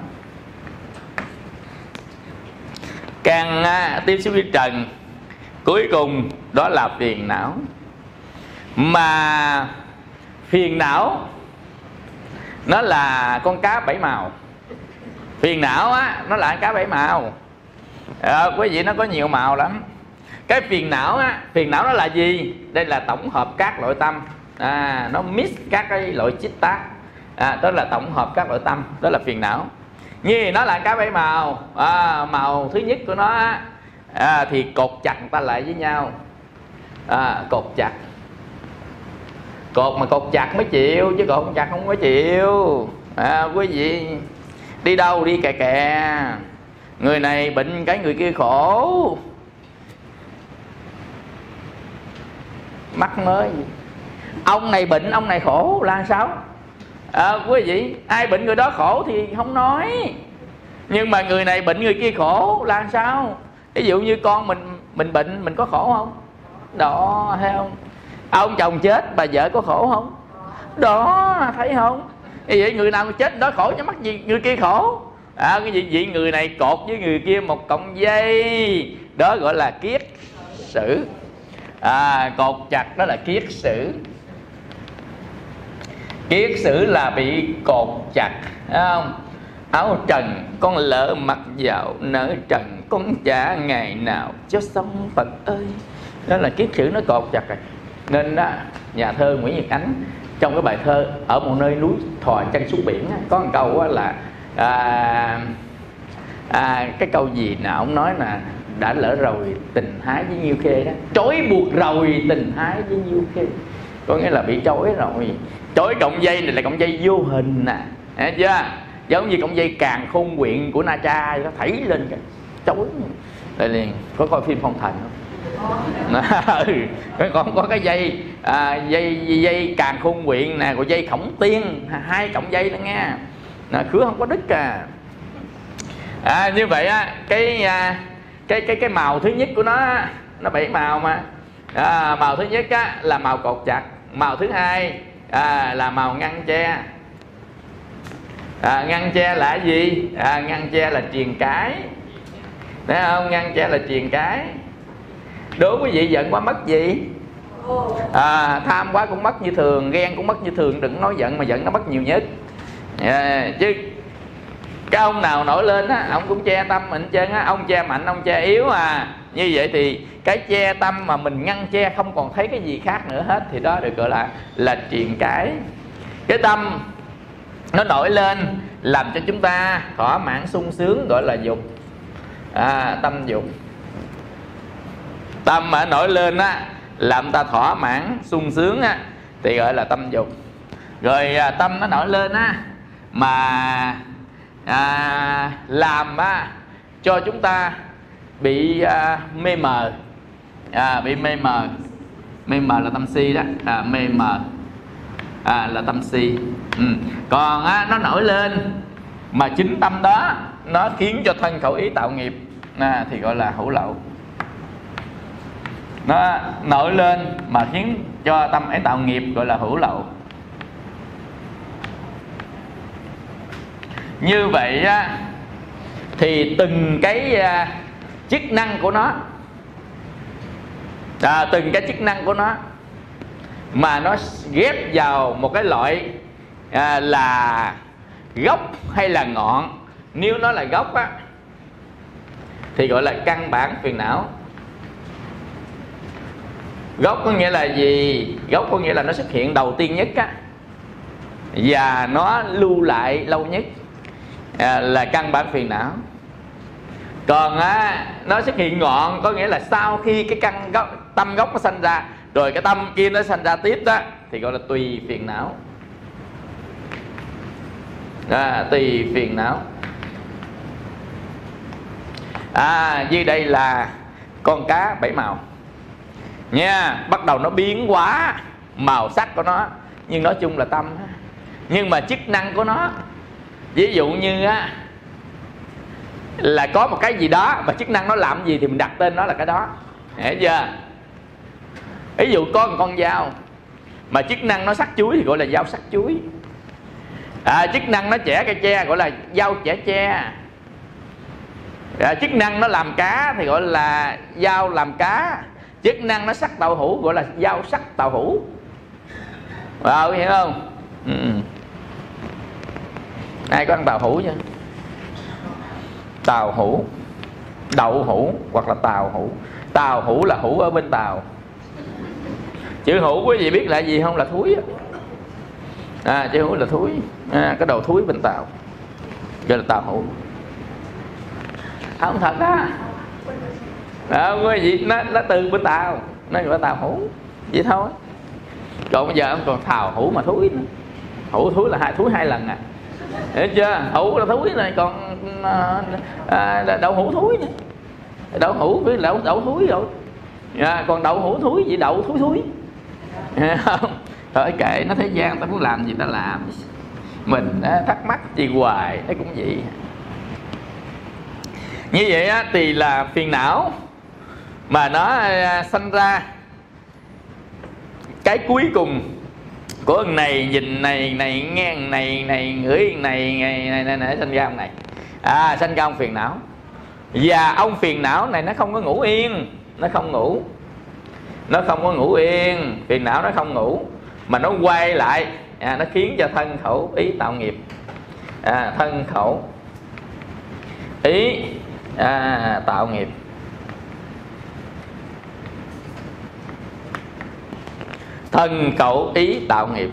Căn à, tiếp xúc với trần cuối cùng đó là phiền não. Mà phiền não nó là con cá bảy màu. Phiền não á, nó là con cá bảy màu. À, quý vị, nó có nhiều màu lắm. Cái phiền não á, phiền não nó là gì? Đây là tổng hợp các loại tâm. À, nó mix các cái loại chitta. À, đó là tổng hợp các loại tâm, đó là phiền não. Như nó là cá bảy màu. À, màu thứ nhất của nó á, à, thì cột chặt người ta lại với nhau. À, cột chặt. Cột mà cột chặt mới chịu, chứ cột không chặt không có chịu. À, quý vị, đi đâu đi kè kè, người này bệnh cái người kia khổ. Mắc mới gì? Ông này bệnh, ông này khổ là sao? À, quý vị, ai bệnh người đó khổ thì không nói. Nhưng mà người này bệnh người kia khổ là sao? Ví dụ như con mình mình bệnh, mình có khổ không? Đó, thấy không? Ông chồng chết, bà vợ có khổ không? Đó, thấy không? Như vậy người nào chết đó khổ, chứ mắc gì người kia khổ. À, cái gì vậy? Người này cột với người kia một cọng dây, đó gọi là kiết sử. À, cột chặt đó là kiết sử. Kiết sử là bị cột chặt, thấy không? Áo trần con lỡ mặc vào nở trần, con chả ngày nào cho xong Phật ơi. Đó là kiết sử nó cột chặt rồi. Nên đó, nhà thơ Nguyễn Nhật Ánh trong cái bài thơ Ở một nơi núi thò chân xuống biển có một câu là à, à, cái câu gì nào ông nói là đã lỡ rồi tình hái với nhiêu khê đó, trói buộc rồi tình hái với nhiêu khê. Có nghĩa là bị trói rồi. Trói cọng dây này là cọng dây vô hình nè, thấy chưa? Giống như cọng dây càn khôn quyện của Na Tra, nó thảy lên cái trói lại liền. Có coi phim Phong Thần không? ừ, còn có cái dây à, dây dây càn khôn quyện nè, rồi dây khổng tiên, hai cọng dây nữa nghe, à, khứa không có đứt à. À, như vậy á, cái cái cái cái màu thứ nhất của nó nó bảy màu mà. À, màu thứ nhất á, là màu cột chặt, màu thứ hai à, là màu ngăn che. À, ngăn che là gì? À, ngăn che là truyền cái, thấy không? Ngăn che là truyền cái. Đố quý vị giận quá mất gì? À, tham quá cũng mất như thường, ghen cũng mất như thường, đừng nói giận mà giận nó mất nhiều nhất. À, chứ cái ông nào nổi lên á, ông cũng che tâm mình trơn á, ông che mạnh, ông che yếu à. Như vậy thì cái che tâm mà mình ngăn che không còn thấy cái gì khác nữa hết, thì đó được gọi là là truyền cái. Cái tâm nó nổi lên làm cho chúng ta thỏa mãn sung sướng gọi là dục. À, tâm dục. Tâm mà nổi lên á làm ta thỏa mãn sung sướng á thì gọi là tâm dục. Rồi à, tâm nó nổi lên á mà à, làm á cho chúng ta bị à, mê mờ, à, bị mê mờ. Mê mờ là tâm si đó, à, mê mờ à, là tâm si. Ừ. Còn á, nó nổi lên mà chính tâm đó nó khiến cho thân khẩu ý tạo nghiệp, à, thì gọi là hữu lậu. Nó nổi lên mà khiến cho tâm ấy tạo nghiệp gọi là hữu lậu. Như vậy á, thì từng cái à, chức năng của nó, à, từng cái chức năng của nó mà nó ghép vào một cái loại à, là gốc hay là ngọn. Nếu nó là gốc á thì gọi là căn bản phiền não. Gốc có nghĩa là gì? Gốc có nghĩa là nó xuất hiện đầu tiên nhất á, và nó lưu lại lâu nhất, à, là căn bản phiền não. Còn á, nó xuất hiện ngọn có nghĩa là sau khi cái căn gốc, tâm gốc nó sanh ra, rồi cái tâm kia nó sanh ra tiếp đó, thì gọi là tùy phiền não. À, tùy phiền não. À, dưới đây là con cá bảy màu nha. Bắt đầu nó biến hóa màu sắc của nó, nhưng nói chung là tâm. Nhưng mà chức năng của nó, ví dụ như á là có một cái gì đó mà chức năng nó làm gì thì mình đặt tên nó là cái đó, hiểu chưa? Ví dụ có một con dao mà chức năng nó sắc chuối thì gọi là dao sắc chuối. À, chức năng nó chẻ cây tre gọi là dao chẻ tre. À, chức năng nó làm cá thì gọi là dao làm cá. Chức năng nó sắc tàu hũ gọi là dao sắc tàu hũ. Wow, hiểu không? Ừ. Ai có ăn tàu hũ chưa? Tàu hũ, đậu hũ hoặc là tàu hũ. Tàu hũ là hũ ở bên Tàu. Chữ hũ quý vị biết là gì không? Là thúi. À, chữ hũ là thúi, à, cái đầu thúi bên Tàu gọi là tàu hũ. À, không thật đó. Không có gì, nó, nó từ bên Tàu, nó gọi là tàu hũ vậy thôi. Còn bây giờ ông còn tàu hũ mà thúi nữa. Hũ thúi là hai thúi hai lần à, hiểu chưa? Hũ là thúi này, còn à, đậu hũ thúi nữa. Đậu hũ với đậu đậu thúi rồi, à, còn đậu hũ thúi gì đậu thúi thúi, không? Thôi kệ nó, thế gian ta muốn làm gì ta làm, mình á, thắc mắc gì hoài nó cũng vậy. Như vậy á, thì là phiền não mà nó à, sanh ra cái cuối cùng của này, nhìn này này, nghe này này, ngửi này này này, này, này sanh ra ông này, à, sanh ra ông phiền não. Và ông phiền não này nó không có ngủ yên, nó không ngủ, nó không có ngủ yên, phiền não nó không ngủ mà nó quay lại, à, nó khiến cho thân khẩu ý tạo nghiệp. À, thân khẩu ý à, tạo nghiệp. Thân khẩu ý tạo nghiệp.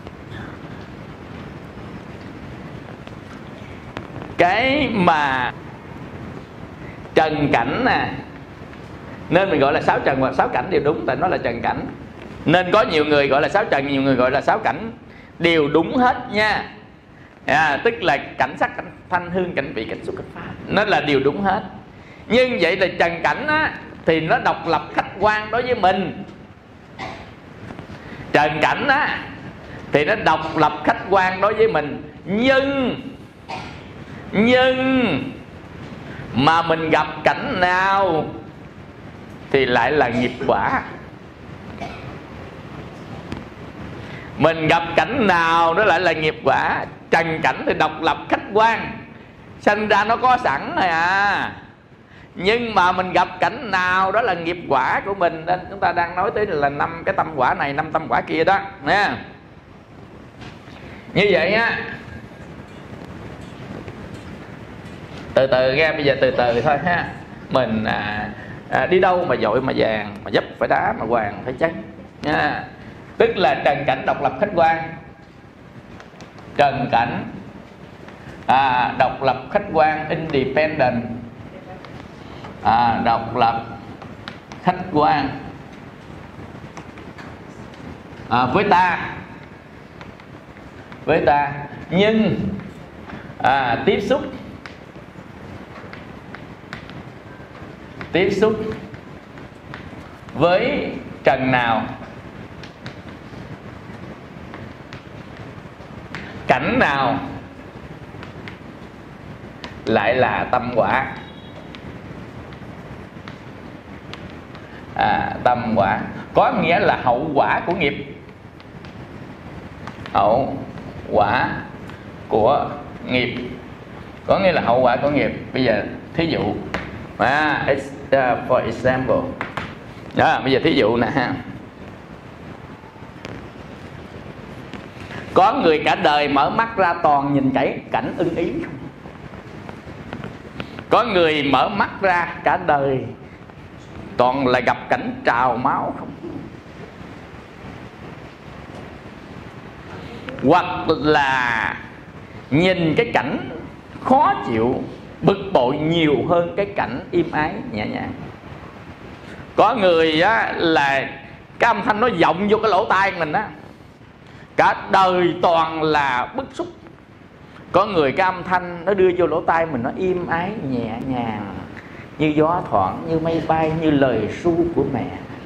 Cái mà trần cảnh nè, nên mình gọi là sáu trần hoặc sáu cảnh đều đúng, tại nó là trần cảnh. Nên có nhiều người gọi là sáu trần, nhiều người gọi là sáu cảnh, đều đúng hết nha. À, tức là cảnh sắc, cảnh thanh hương, cảnh vị, cảnh xúc, cảnh pháp, nó là đều đúng hết. Nhưng vậy là trần cảnh á, thì nó độc lập khách quan đối với mình. Trần cảnh á thì nó độc lập khách quan đối với mình. Nhưng Nhưng mà mình gặp cảnh nào thì lại là nghiệp quả. Mình gặp cảnh nào nó lại là nghiệp quả. Trần cảnh thì độc lập khách quan, sinh ra nó có sẵn rồi à. Nhưng mà mình gặp cảnh nào đó là nghiệp quả của mình. Nên chúng ta đang nói tới là năm cái tâm quả này, năm tâm quả kia đó nha. Như vậy á, từ từ ra, bây giờ từ từ thôi ha. Mình à, à, đi đâu mà dội mà vàng, mà dấp phải đá, mà hoàng phải chắc nha. Tức là trần cảnh độc lập khách quan. Trần cảnh à, độc lập khách quan, independent à, độc lập khách quan à, với ta với ta nhưng à, tiếp xúc tiếp xúc với trần nào, cảnh nào lại là tâm quả. À, tâm quả có nghĩa là hậu quả của nghiệp. Hậu quả của nghiệp có nghĩa là hậu quả của nghiệp. Bây giờ thí dụ à, for example đó, bây giờ thí dụ nè ha. Có người cả đời mở mắt ra toàn nhìn chảy cảnh ưng ý không. Có người mở mắt ra cả đời toàn là gặp cảnh trào máu không. Hoặc là nhìn cái cảnh khó chịu, bực bội nhiều hơn cái cảnh im ái nhẹ nhàng. Có người á, là cái âm thanh nó vọng vô cái lỗ tai mình á, cả đời toàn là bức xúc. Có người cái âm thanh nó đưa vô lỗ tai mình nó im ái nhẹ nhàng, như gió thoảng, như mây bay, như lời ru của mẹ.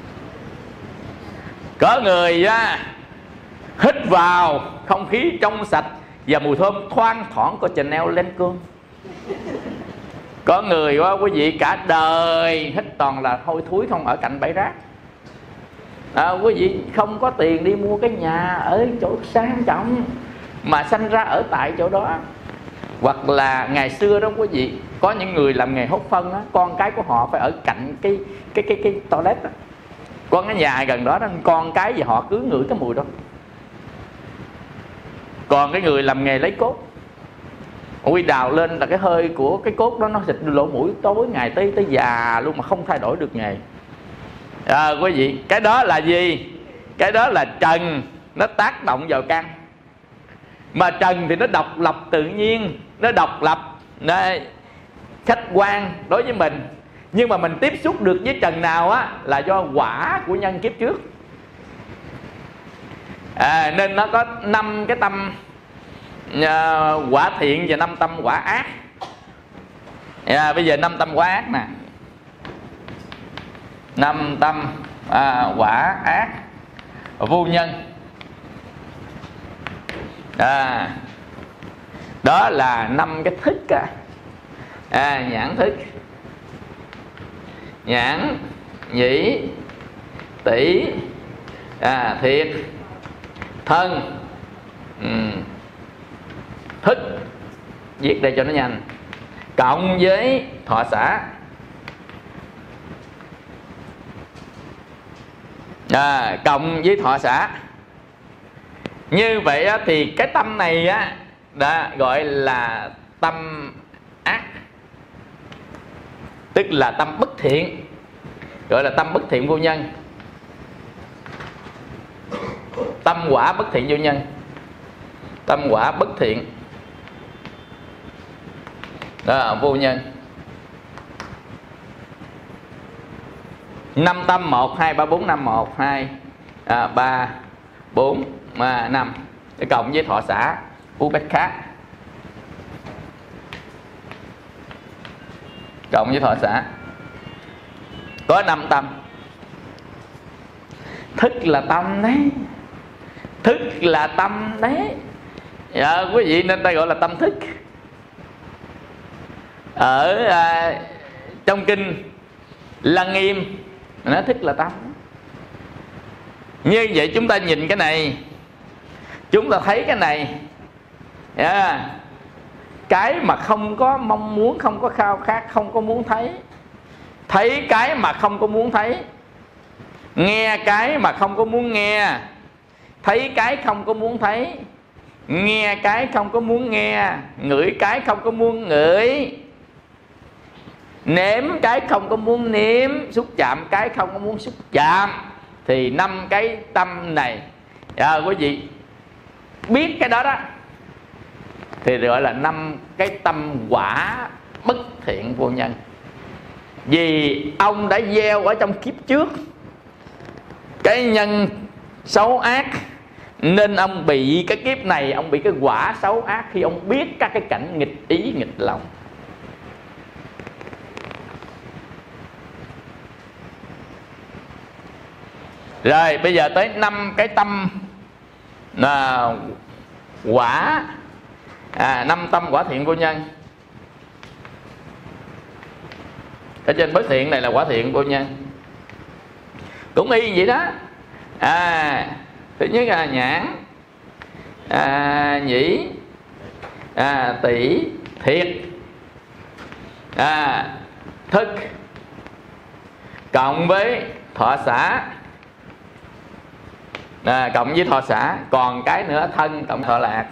Có người á, hít vào không khí trong sạch và mùi thơm thoang thoảng của Chanel Lancôme. Có người á, quý vị cả đời hít toàn là hôi thối không ở cạnh bãi rác. À, quý vị không có tiền đi mua cái nhà ở chỗ sang trọng mà sanh ra ở tại chỗ đó. Hoặc là ngày xưa đó quý vị, có những người làm nghề hút phân á, con cái của họ phải ở cạnh cái cái cái cái toilet đó. Con cái nhà gần đó, đó con cái gì họ cứ ngửi cái mùi đó. Còn cái người làm nghề lấy cốt, ui đào lên là cái hơi của cái cốt đó nó xịt lỗ mũi tối ngày tới tới già luôn mà không thay đổi được nghề. À, quý vị, cái đó là gì? Cái đó là trần nó tác động vào căn. Mà trần thì nó độc lập tự nhiên, nó độc lập nó khách quan đối với mình. Nhưng mà mình tiếp xúc được với trần nào á là do quả của nhân kiếp trước. À, nên nó có năm cái tâm à, quả thiện và năm tâm quả ác. À, bây giờ năm tâm quả ác nè. Năm tâm à, quả ác vô nhân. À, đó là năm cái thức à. À, nhãn thức, nhãn, nhĩ, tỷ, à, thiệt, thân, ừ. thức, viết đây cho nó nhanh, cộng với thọ xả. À, cộng với thọ xả. Như vậy á, thì cái tâm này á đã gọi là tâm ác, tức là tâm bất thiện, gọi là tâm bất thiện vô nhân. Tâm quả bất thiện vô nhân, tâm quả bất thiện đó, vô nhân. Năm tâm một, hai, ba, bốn, năm, một, hai, à, ba, bốn, à, năm. Để cộng với thọ xả Upekha, cộng với thọ xả. Có năm tâm. Thức là tâm đấy, thức là tâm đấy. Dạ, quý vị nên ta gọi là tâm thức. Ở à, trong kinh Lăng Nghiêm nó thức là tâm. Như vậy chúng ta nhìn cái này, chúng ta thấy cái này, yeah. Cái mà không có mong muốn, không có khao khát, không có muốn thấy. Thấy cái mà không có muốn thấy. Nghe cái mà không có muốn nghe. Thấy cái không có muốn thấy. Nghe cái không có muốn nghe. Ngửi cái không có muốn ngửi. Nếm cái không có muốn nếm. Xúc chạm cái không có muốn xúc chạm. Thì năm cái tâm này, à, quý vị biết cái đó đó, thì gọi là năm cái tâm quả bất thiện vô nhân. Vì ông đã gieo ở trong kiếp trước cái nhân xấu ác, nên ông bị cái kiếp này, ông bị cái quả xấu ác khi ông biết các cái cảnh nghịch ý nghịch lòng. Rồi bây giờ tới năm cái tâm là quả, à, năm tâm quả thiện vô nhân. Ở trên bất thiện này là quả thiện vô nhân. Cũng y vậy đó. À, thứ nhất là nhãn, à, nhĩ, à, tỷ, thiệt, à, thức, cộng với thọ xả, à, cộng với thọ xả, còn cái nữa thân cộng thọ lạc.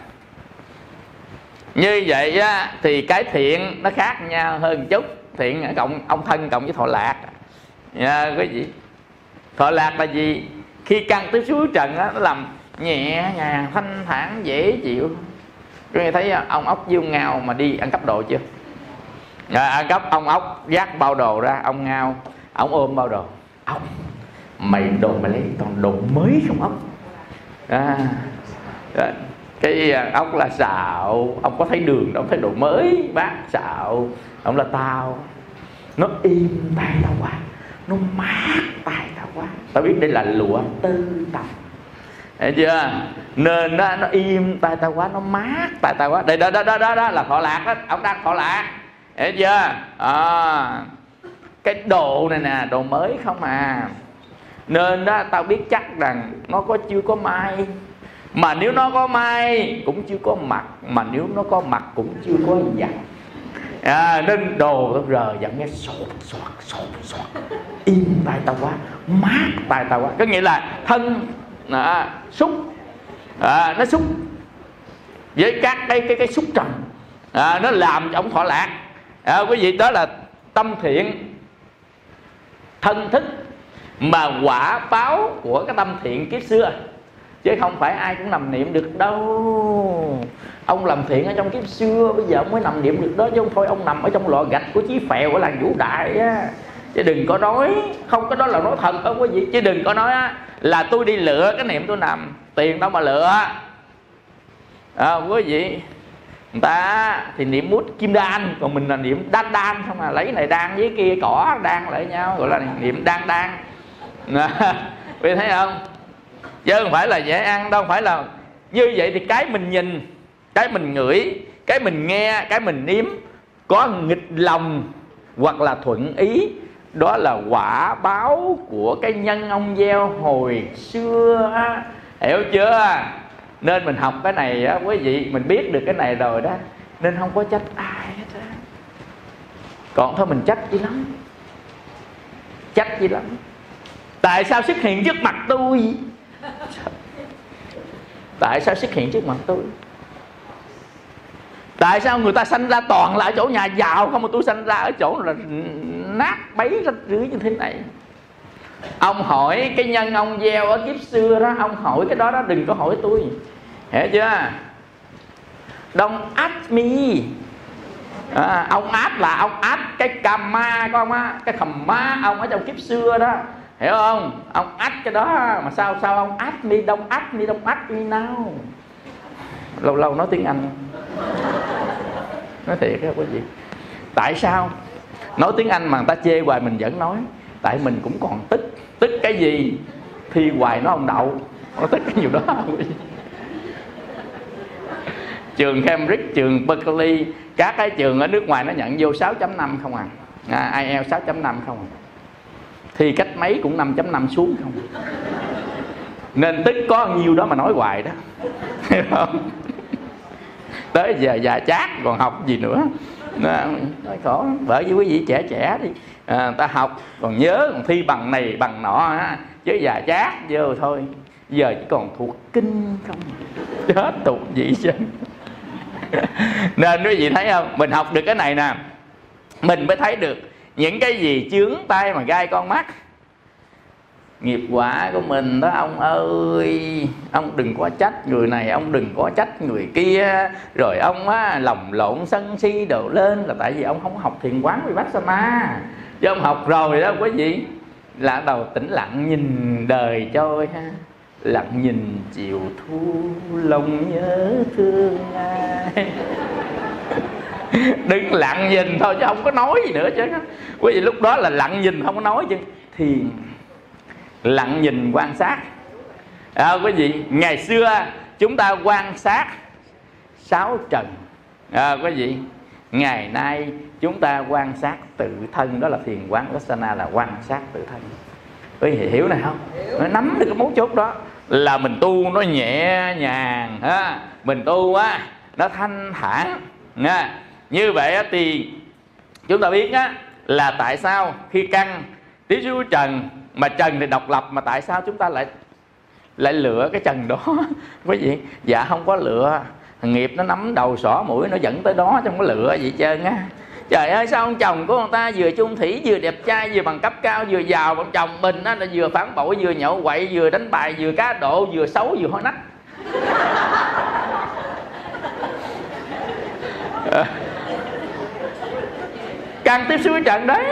Như vậy á, thì cái thiện nó khác nhau hơn một chút. Thiện cộng ông thân cộng với thọ lạc, à, quý vị. Thọ lạc là gì? Khi căn tới suối trần á, nó làm nhẹ nhàng, thanh thản, dễ chịu. Quý vị thấy ông ốc dương ngao mà đi ăn cắp đồ chưa? À, ăn cắp ông ốc vác bao đồ ra, ông ngao, ông ôm bao đồ. Ốc, mày đồ mày lấy toàn đồ mới không ốc? À, rồi. Cái ốc là xạo, ông có thấy đường đâu, thấy đồ mới, bác xạo. Ông là tao, nó im tay tao quá, nó mát tay tao quá. Tao biết đây là lụa tư tâm, thấy chưa? Nên đó, nó im tay tao quá, nó mát tay tao quá. Đây đó đó đó đó, đó là thọ lạc đó, ông đang thọ lạc, thấy chưa? À, cái đồ này nè, đồ mới không à. Nên đó tao biết chắc rằng nó có chưa có mai. Mà nếu nó có mai cũng chưa có mặt. Mà nếu nó có mặt cũng chưa có dặn. À, nên đồ tao rờ dặn nghe sột soạt sột soạt, im tay tao quá, mát tay tao quá. Có nghĩa là thân à, xúc, à, nó xúc với các cái cái cái xúc trần, à, nó làm cho ông thọ lạc. À, quý vị, đó là tâm thiện thân thức, mà quả báo của cái tâm thiện kiếp xưa, chứ không phải ai cũng nằm niệm được đâu. Ông làm thiện ở trong kiếp xưa, bây giờ ông mới nằm niệm được đó, chứ không thôi ông nằm ở trong lò gạch của Chí Phèo ở làng Vũ Đại á. Chứ đừng có nói, không có đó là nói thật không quý vị. Chứ đừng có nói á, là tôi đi lựa cái niệm tôi nằm, tiền đâu mà lựa. À, quý vị, người ta thì niệm mút kim đan, còn mình là niệm đan đan không à, lấy này đan với kia cỏ đan lại nhau, gọi là niệm đan đan. Quý vị thấy không? Chứ không phải là dễ ăn đâu. Không phải là như vậy. Thì cái mình nhìn, cái mình ngửi, cái mình nghe, cái mình nếm có nghịch lòng hoặc là thuận ý, đó là quả báo của cái nhân ông gieo hồi xưa, hiểu chưa? Nên mình học cái này á, quý vị, mình biết được cái này rồi đó, nên không có trách ai hết á. Còn thôi mình trách gì lắm, trách gì lắm. Tại sao xuất hiện trước mặt tôi? Tại sao xuất hiện trước mặt tôi? Tại sao người ta sanh ra toàn là ở chỗ nhà giàu không, mà tôi sanh ra ở chỗ là nát bấy rách rưới như thế này? Ông hỏi cái nhân ông gieo ở kiếp xưa đó, ông hỏi cái đó đó, đừng có hỏi tôi, hiểu chưa? Don't ask me. À, ông áp là ông áp cái karma của ông á, cái khầm ma ông ở trong kiếp xưa đó, hiểu không? Ông ách cái đó. Mà sao sao ông ách mi, đông ách mi, đông ách mi nào? Lâu lâu nói tiếng Anh, nói thiệt các quý vị. Tại sao nói tiếng Anh mà người ta chê hoài mình vẫn nói? Tại mình cũng còn tức. Tức cái gì? Thi hoài nó không đậu. Nó tức cái nhiều đó. Trường Cambridge, trường Berkeley, các cái trường ở nước ngoài nó nhận vô sáu chấm năm không à, à ai eo sáu chấm năm không à. Thi cách mấy cũng năm chấm năm xuống không. Nên tức có nhiêu đó mà nói hoài đó. Hiểu không? Tới giờ già chát còn học gì nữa. Nói khổ. Bởi vì quý vị trẻ trẻ đi à, ta học còn nhớ, còn thi bằng này bằng nọ á, chứ già chát vô thôi. Giờ chỉ còn thuộc kinh không. Chết thuộc gì chứ. Nên quý vị thấy không, mình học được cái này nè, mình mới thấy được những cái gì chướng tay mà gai con mắt. Nghiệp quả của mình đó ông ơi. Ông đừng có trách người này, ông đừng có trách người kia. Rồi ông á, lòng lộn sân si đồ lên là tại vì ông không học thiền quán Vipassana. Chứ ông học rồi đó quý vị, là đầu tĩnh lặng nhìn đời trôi ha. Lặng nhìn chiều thu lòng nhớ thương ai. Đừng lặng nhìn thôi chứ không có nói gì nữa chứ. Quý vị lúc đó là lặng nhìn không có nói chứ. Thì lặng nhìn quan sát à, quý vị, ngày xưa chúng ta quan sát sáu trần à, quý vị, ngày nay chúng ta quan sát tự thân. Đó là thiền quán Vipassana, là quan sát tự thân. Quý vị hiểu này không? Nó nắm được cái mấu chốt đó là mình tu nó nhẹ nhàng ha. Mình tu á nó thanh thản nha. Như vậy á, thì chúng ta biết á là tại sao khi căn tiếp xúc với trần, mà trần thì độc lập, mà tại sao chúng ta lại lại lựa cái trần đó quý vị? Dạ không có lựa, nghiệp nó nắm đầu xỏ mũi nó dẫn tới đó, chứ không có lựa gì trơn á. Trời ơi, sao ông chồng của người ta vừa chung thủy, vừa đẹp trai, vừa bằng cấp cao, vừa giàu, bằng chồng mình á là vừa phản bội, vừa nhậu quậy, vừa đánh bài, vừa cá độ, vừa xấu, vừa hôi nách. Càng tiếp xúc với trận đấy.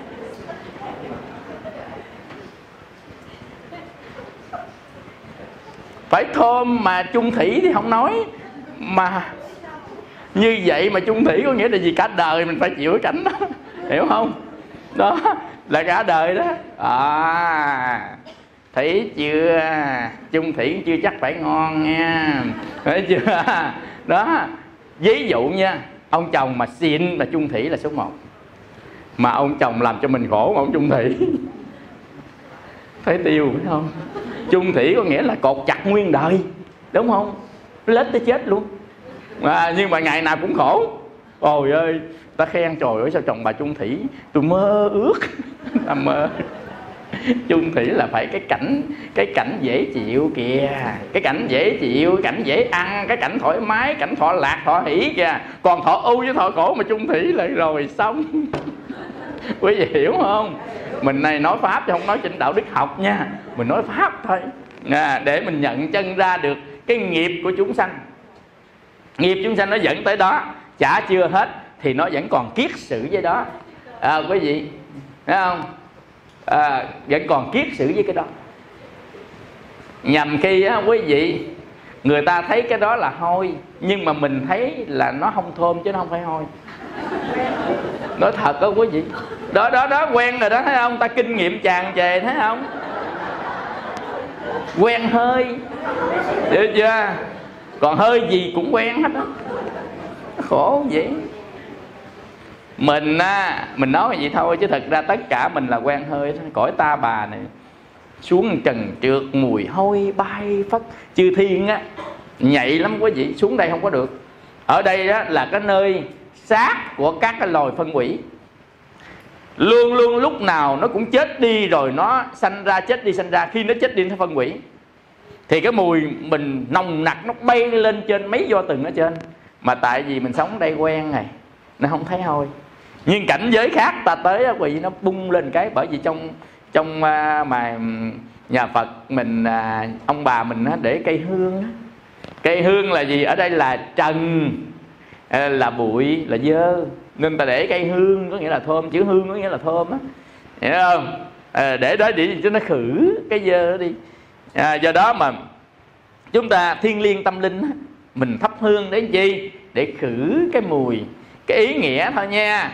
Phải thơm mà chung thủy thì không nói. Mà như vậy mà chung thủy có nghĩa là gì? Cả đời mình phải chịu cái cảnh đó. Hiểu không? Đó là cả đời đó. À, thấy chưa? Chung thủy chưa chắc phải ngon nha. Thấy chưa? Đó. Ví dụ nha, ông chồng mà xịn mà chung thủy là số một. Mà ông chồng làm cho mình khổ mà ông chung thủy, phải tiêu phải không? Chung thủy có nghĩa là cột chặt nguyên đời, đúng không? Nó lết tới chết luôn à, nhưng mà ngày nào cũng khổ. Ôi ơi, ta khen trời ơi sao chồng bà chung thủy, tôi mơ ước. Ta mơ chung thủy là phải cái cảnh, cái cảnh dễ chịu kìa, cái cảnh dễ chịu, cái cảnh dễ ăn, cái cảnh thoải mái, cảnh thọ lạc thọ hỷ kìa. Còn thọ ưu với thọ khổ mà chung thủy lại rồi xong. Quý vị hiểu không? Mình này nói pháp chứ không nói trên đạo đức học nha. Mình nói pháp thôi à, để mình nhận chân ra được cái nghiệp của chúng sanh. Nghiệp chúng sanh nó dẫn tới đó, chả chưa hết thì nó vẫn còn kiết sử với đó à, quý vị thấy không? À, vẫn còn kiết sử với cái đó. Nhằm khi á, quý vị, người ta thấy cái đó là hôi, nhưng mà mình thấy là nó không thơm chứ nó không phải hôi. Nói thật đó quý vị. Đó đó đó, quen rồi đó, thấy không? Ta kinh nghiệm tràn trề, thấy không? Quen hơi, được chưa? Còn hơi gì cũng quen hết đó. Khổ vậy. Mình á, mình nói vậy thôi chứ thật ra tất cả mình là quen hơi. Cõi ta bà này xuống trần trượt mùi hôi bay phất. Chư thiên á nhạy lắm quý vị, xuống đây không có được. Ở đây đó là cái nơi xác của các cái loài phân quỷ. Luôn luôn lúc nào nó cũng chết đi rồi nó sanh ra, chết đi sanh ra. Khi nó chết đi nó phân quỷ thì cái mùi mình nồng nặc, nó bay lên trên mấy do từng ở trên. Mà tại vì mình sống đây quen này, nó không thấy hôi. Nhưng cảnh giới khác ta tới á, quỳ nó bung lên cái. Bởi vì trong trong uh, mà nhà Phật mình, uh, ông bà mình uh, để cây hương uh. Cây hương là gì? Ở đây là trần, uh, là bụi, là dơ, nên ta để cây hương có nghĩa là thơm. Chữ hương có nghĩa là thơm á, hiểu không? À, để đó để cho nó khử cái dơ đó đi. À, do đó mà chúng ta thiên liêng tâm linh á, mình thắp hương để chi? Để khử cái mùi. Cái ý nghĩa thôi nha,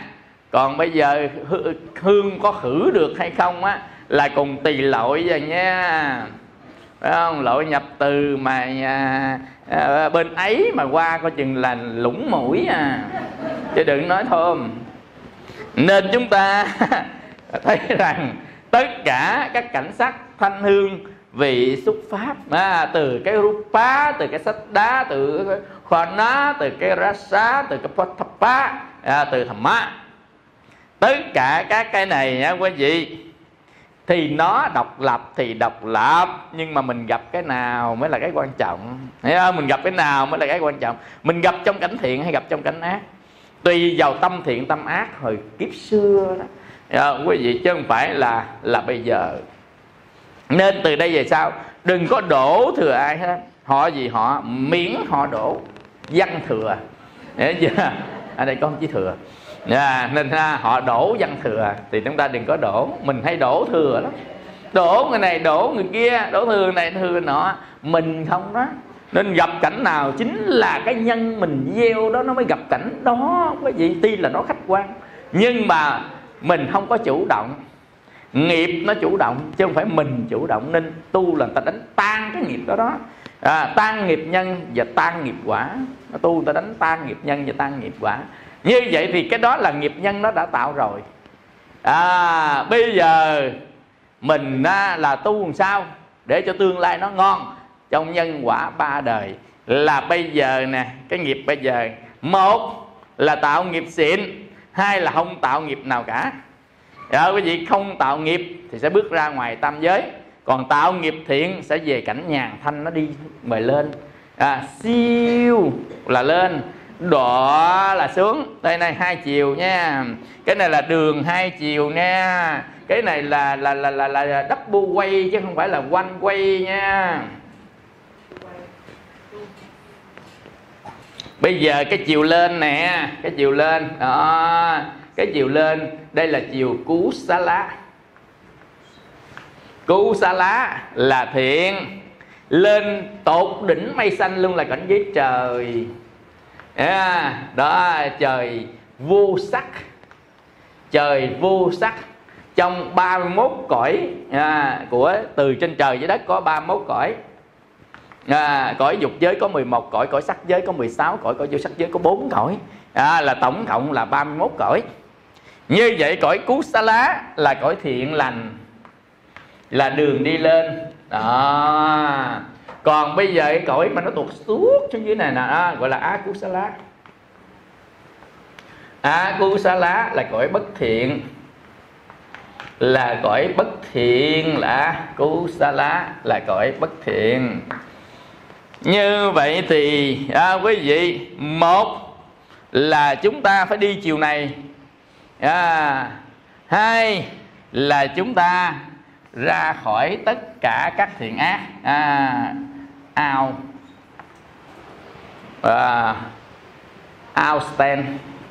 Còn bây giờ hương có khử được hay không á là cùng tùy lội rồi nha, phải không? Lội nhập từ mà à, à, bên ấy mà qua coi chừng là lũng mũi à, chứ đừng nói thơm. Nên chúng ta thấy rằng tất cả các cảnh sắc thanh hương vị xuất pháp à, từ cái rupa, từ cái sách đá, từ cái khana, từ cái rasa, từ cái pothapa, à, từ thầm má, tất cả các cái này á quý vị, thì nó độc lập thì độc lập, nhưng mà mình gặp cái nào mới là cái quan trọng. Thấy không? Mình gặp cái nào mới là cái quan trọng. Mình gặp trong cảnh thiện hay gặp trong cảnh ác, tùy vào tâm thiện tâm ác hồi kiếp xưa đó, à, quý vị, chứ không phải là là bây giờ. Nên từ đây về sau đừng có đổ thừa ai hết. Họ gì họ, miễn họ đổ văn thừa. Để chưa? Ở đây con chỉ thừa. À, nên ha, họ đổ văn thừa thì chúng ta đừng có đổ. Mình hay đổ thừa lắm, đổ người này đổ người kia, đổ thừa người này thừa nọ, mình không đó. Nên gặp cảnh nào chính là cái nhân mình gieo đó nó mới gặp cảnh đó. Cái gì tuy là nó khách quan, nhưng mà mình không có chủ động. Nghiệp nó chủ động chứ không phải mình chủ động. Nên tu là người ta đánh tan cái nghiệp đó đó, à, tan nghiệp nhân và tan nghiệp quả. Nó tu người ta đánh tan nghiệp nhân và tan nghiệp quả. Như vậy thì cái đó là nghiệp nhân nó đã tạo rồi. À, bây giờ mình á, là tu làm sao để cho tương lai nó ngon trong nhân quả ba đời. Là bây giờ nè, cái nghiệp bây giờ, một là tạo nghiệp xịn, hai là không tạo nghiệp nào cả. Đó, quý vị, không tạo nghiệp thì sẽ bước ra ngoài tam giới, còn tạo nghiệp thiện sẽ về cảnh nhàn thanh, nó đi mời lên. À, siêu là lên, đọa là xuống. Đây này hai chiều nha. Cái này là đường hai chiều nha. Cái này là là là là, là double quay chứ không phải là one quay nha. Bây giờ cái chiều lên nè, cái chiều lên đó, cái chiều lên đây là chiều cú xá lá. Cú xá lá là thiện, lên tột đỉnh mây xanh luôn là cảnh giới trời. À, đó, trời vô sắc, trời vô sắc. Trong ba mươi mốt cõi à, của từ trên trời dưới đất có ba mươi mốt cõi. À, cõi dục giới có mười một cõi, cõi sắc giới có mười sáu cõi, cõi vô sắc giới có bốn cõi. À, là tổng cộng là ba mươi mốt cõi. Như vậy cõi cú xá lá là cõi thiện lành, là đường đi lên đó. Còn bây giờ cái cõi mà nó tuột suốt xuống dưới này nè, à, gọi là á cú xá lá. Á cú xá lá là cõi bất thiện, là cõi bất thiện, là cú xá lá là cõi bất thiện. Như vậy thì à, quý vị, một là chúng ta phải đi chiều này, à, hai là chúng ta ra khỏi tất cả các thiện ác. À, out à, out stand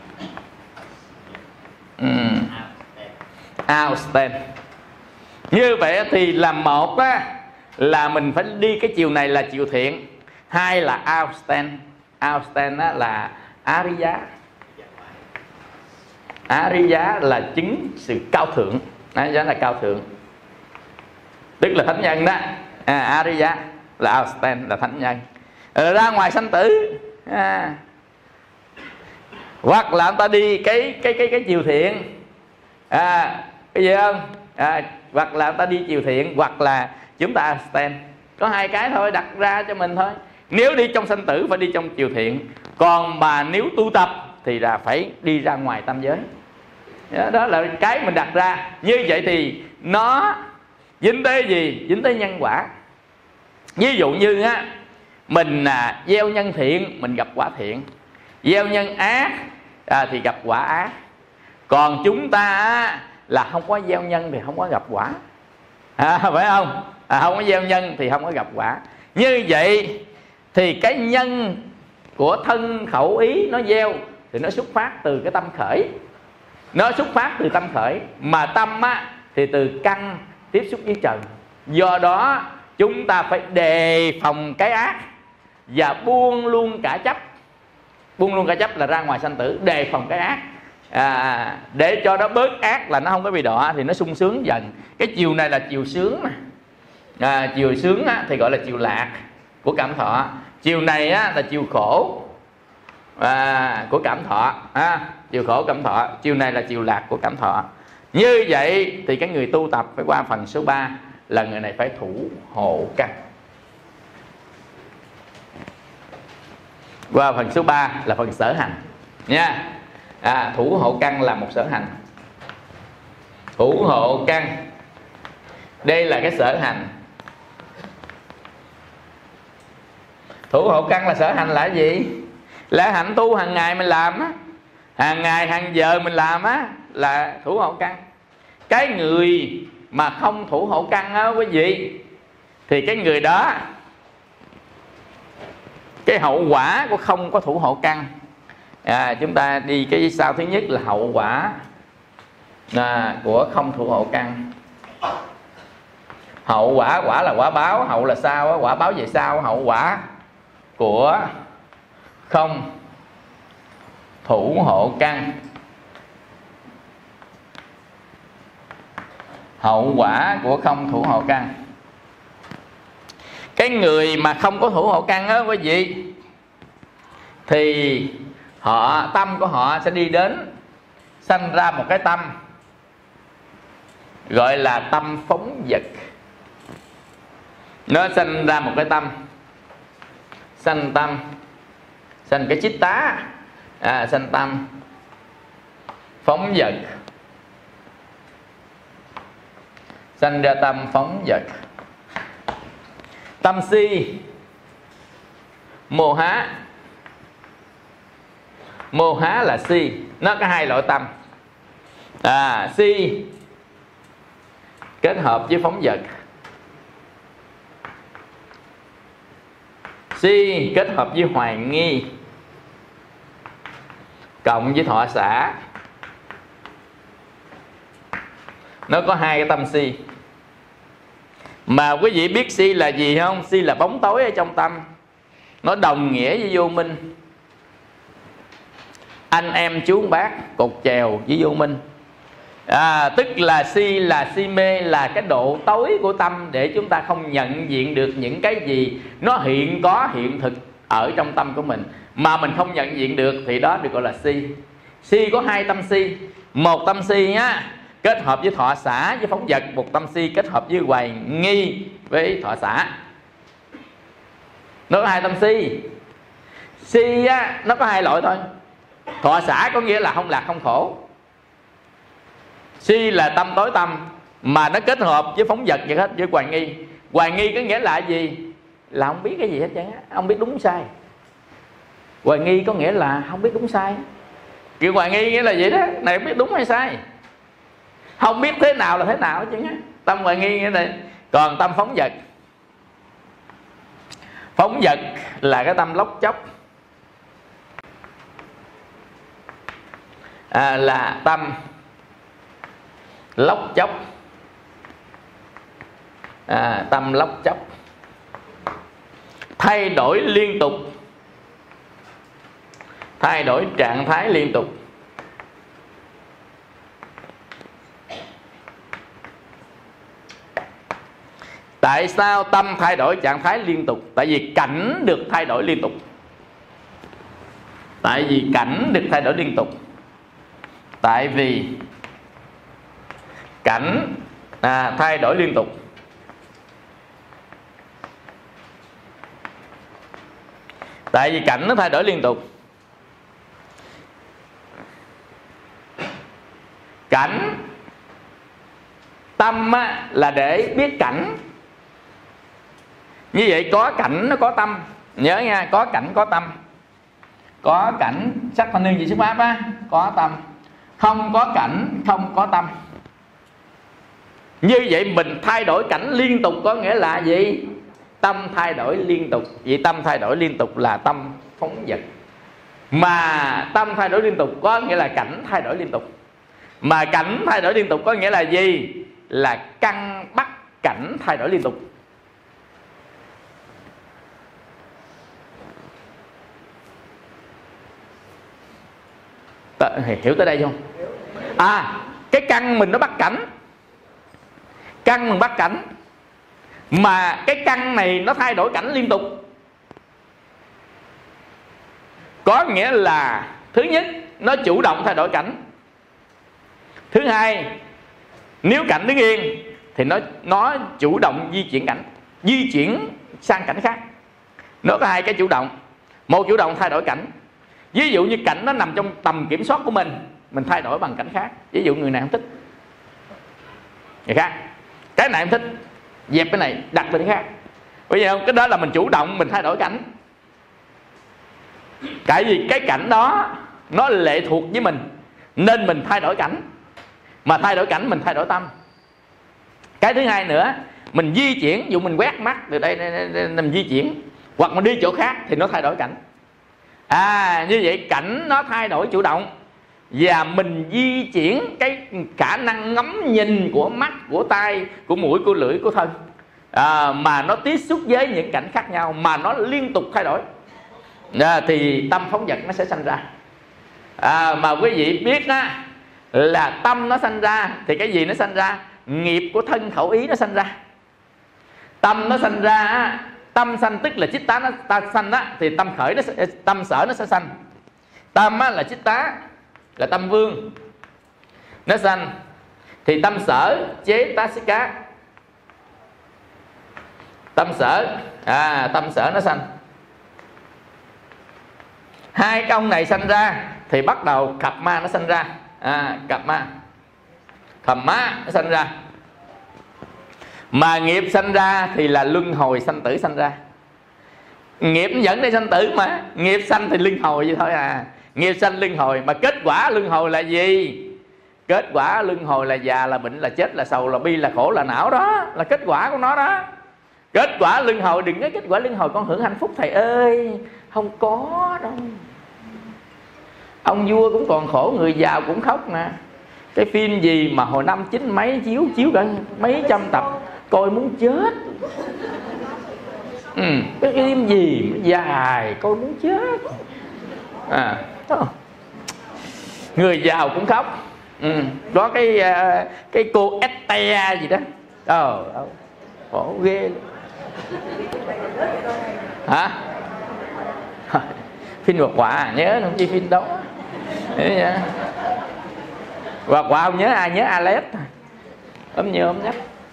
um, out stand. Như vậy thì làm một á, là mình phải đi cái chiều này là chiều thiện. Hai là out stand. Out stand á, là Ariya. Ariya là chứng sự cao thượng, đó là cao thượng, tức là thánh nhân đó. À, Ariya là out stand, là thánh nhân. Rồi ra ngoài sanh tử, à, hoặc là người ta đi cái cái cái cái chiều thiện, à, cái gì không? À, hoặc là người ta đi chiều thiện, hoặc là chúng ta out stand. Có hai cái thôi, đặt ra cho mình thôi. Nếu đi trong sanh tử phải đi trong chiều thiện, còn mà nếu tu tập thì là phải đi ra ngoài tam giới. Đó là cái mình đặt ra. Như vậy thì nó dính tới gì? Dính tới nhân quả. Ví dụ như á, mình à, gieo nhân thiện mình gặp quả thiện, gieo nhân ác à, thì gặp quả ác. Còn chúng ta á, là không có gieo nhân thì không có gặp quả, à, phải không? À, không có gieo nhân thì không có gặp quả. Như vậy thì cái nhân của thân khẩu ý nó gieo thì nó xuất phát từ cái tâm khởi. Nó xuất phát từ tâm khởi. Mà tâm á, thì từ căn tiếp xúc với trần. Do đó chúng ta phải đề phòng cái ác và buông luôn cả chấp. Buông luôn cả chấp là ra ngoài sanh tử, đề phòng cái ác. à, để cho nó bớt ác là nó không có bị đọa thì nó sung sướng dần. Cái chiều này là chiều sướng mà. À, chiều sướng á, thì gọi là chiều lạc của cảm thọ. Chiều này á, là chiều khổ à, của cảm thọ à, chiều khổ cảm thọ. Chiều này là chiều lạc của cảm thọ. Như vậy thì cái người tu tập phải qua phần số ba là người này phải thủ hộ căn. Qua phần số ba là phần sở hành nha. À, thủ hộ căn là một sở hành. Thủ hộ căn đây là cái sở hành. Thủ hộ căn là sở hành là gì? Là hạnh tu hàng ngày mình làm á, hàng ngày hàng giờ mình làm á, là thủ hộ căn. Cái người mà không thủ hộ căn á quý vị, thì cái người đó, cái hậu quả của không có thủ hộ căn à, chúng ta đi cái sau. Thứ nhất là hậu quả à, của không thủ hộ căn. Hậu quả, quả là quả báo, hậu là sao, quả báo về sau. Hậu quả của không thủ hộ căn. Hậu quả của không thủ hộ căn. Cái người mà không có thủ hộ căn á quý vị, thì họ, tâm của họ sẽ đi đến sanh ra một cái tâm gọi là tâm phóng dật. Nó sanh ra một cái tâm, sanh tâm, sanh cái chít tá à, sanh tâm phóng dật, sanh ra tâm phóng dật. Tâm si, mô há. Mô há là si, nó có hai loại tâm à, si kết hợp với phóng dật, si kết hợp với hoài nghi cộng với thọ xả. Nó có hai cái tâm si. Mà quý vị biết si là gì không? Si là bóng tối ở trong tâm. Nó đồng nghĩa với vô minh. Anh em chú bác cột chèo với vô minh à, tức là si là si mê, là cái độ tối của tâm để chúng ta không nhận diện được những cái gì nó hiện có, hiện thực ở trong tâm của mình, mà mình không nhận diện được thì đó được gọi là si. Si có hai tâm si. Một tâm si nhá, kết hợp với thọ xả với phóng dật. Một tâm si kết hợp với hoài nghi với thọ xả. Nó có hai tâm si. Si á, nó có hai loại thôi. Thọ xả có nghĩa là không lạc không khổ. Si là tâm tối tâm, mà nó kết hợp với phóng dật vậy hết, với hoài nghi. Hoài nghi có nghĩa là gì? Là không biết cái gì hết trơn á, không biết đúng sai. Hoài nghi có nghĩa là không biết đúng sai. Kiểu hoài nghi nghĩa là vậy đó, này không biết đúng hay sai, không biết thế nào là thế nào hết trơn á. Tâm hoài nghi nghĩa này. Còn tâm phóng dật, phóng dật là cái tâm lóc chóc à, là tâm lóc chóc à, tâm lóc chóc, thay đổi liên tục, thay đổi trạng thái liên tục. Tại sao tâm thay đổi trạng thái liên tục? Tại vì cảnh được thay đổi liên tục. Tại vì cảnh được thay đổi liên tục. Tại vì cảnh à, thay đổi liên tục. Tại vì cảnh nó thay đổi liên tục. Cảnh, tâm á, là để biết cảnh. Như vậy có cảnh nó có tâm. Nhớ nha, có cảnh có tâm. Có cảnh sắc thanh niên gì xuất pháp á, có tâm. Không có cảnh không có tâm. Như vậy mình thay đổi cảnh liên tục có nghĩa là gì? Tâm thay đổi liên tục. Vì tâm thay đổi liên tục là tâm phóng dật. Mà tâm thay đổi liên tục có nghĩa là cảnh thay đổi liên tục. Mà cảnh thay đổi liên tục có nghĩa là gì? Là căn bắt cảnh thay đổi liên tục. Hiểu tới đây không? À, cái căn mình nó bắt cảnh, căn mình bắt cảnh, mà cái căn này nó thay đổi cảnh liên tục. Có nghĩa là thứ nhất, nó chủ động thay đổi cảnh. Thứ hai, nếu cảnh đứng yên thì nó nó chủ động di chuyển cảnh, di chuyển sang cảnh khác. Nó có hai cái chủ động. Một chủ động thay đổi cảnh. Ví dụ như cảnh nó nằm trong tầm kiểm soát của mình, mình thay đổi bằng cảnh khác. Ví dụ người này không thích, người khác. Cái này không thích, dẹp cái này, đặt bên khác. Bởi vì không? Cái đó là mình chủ động, mình thay đổi cảnh. Tại vì cái cảnh đó nó lệ thuộc với mình, nên mình thay đổi cảnh. Mà thay đổi cảnh mình thay đổi tâm. Cái thứ hai nữa, mình di chuyển, ví dụ mình quét mắt từ đây, đây, đây, đây mình di chuyển, hoặc mình đi chỗ khác thì nó thay đổi cảnh. À, như vậy cảnh nó thay đổi chủ động, và mình di chuyển cái khả năng ngắm nhìn của mắt, của tai, của mũi, của lưỡi, của thân, à, mà nó tiếp xúc với những cảnh khác nhau, mà nó liên tục thay đổi, à, thì tâm phóng dật nó sẽ sanh ra. À, mà quý vị biết đó, là tâm nó sanh ra thì cái gì nó sanh ra? Nghiệp của thân khẩu ý nó sanh ra. Tâm nó sanh ra, tâm sanh tức là chích tá nó ta sanh đó, thì tâm khởi nó tâm sở nó sẽ sanh. Tâm á, là chích tá, là tâm vương nó sanh, thì tâm sở chế tá xích cá. Tâm sở, à, tâm sở nó sanh. Hai cái ông này sanh ra thì bắt đầu cặp ma nó sanh ra. À, cặp ma, khầm má nó sanh ra. Mà nghiệp sanh ra thì là luân hồi sanh tử sanh ra. Nghiệp dẫn đến sanh tử mà, nghiệp sanh thì luân hồi vậy thôi à. Nghiệp sanh luân hồi, mà kết quả luân hồi là gì? Kết quả luân hồi là già, là bệnh, là chết, là sầu, là bi, là khổ, là não. Đó là kết quả của nó đó. Kết quả luân hồi, đừng nói kết quả luân hồi con hưởng hạnh phúc thầy ơi, không có đâu. Ông vua cũng còn khổ, người giàu cũng khóc nè. Cái phim gì mà hồi năm chín mấy chiếu chiếu cả mấy trăm tập, coi muốn chết. Ừ, cái phim gì mà dài coi muốn chết. À, người giàu cũng khóc. Ừ, có cái cái cô Esther gì đó. Ờ, khổ ghê. Hả? Phim Hoạt Họa nhớ không chi phim đó. Hoạt Họa không nhớ ai, nhớ Alex. Ấm nhớ ấm nhắc.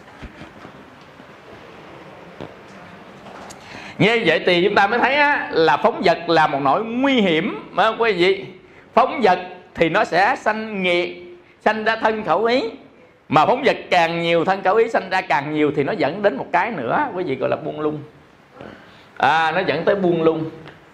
Như vậy thì chúng ta mới thấy á, là phóng dật là một nỗi nguy hiểm, phải không quý vị? Phóng dật thì nó sẽ sanh nghiệp, sanh ra thân khẩu ý. Mà phóng dật càng nhiều, thân khẩu ý sanh ra càng nhiều, thì nó dẫn đến một cái nữa quý vị gọi là buông lung. À, nó dẫn tới buông lung.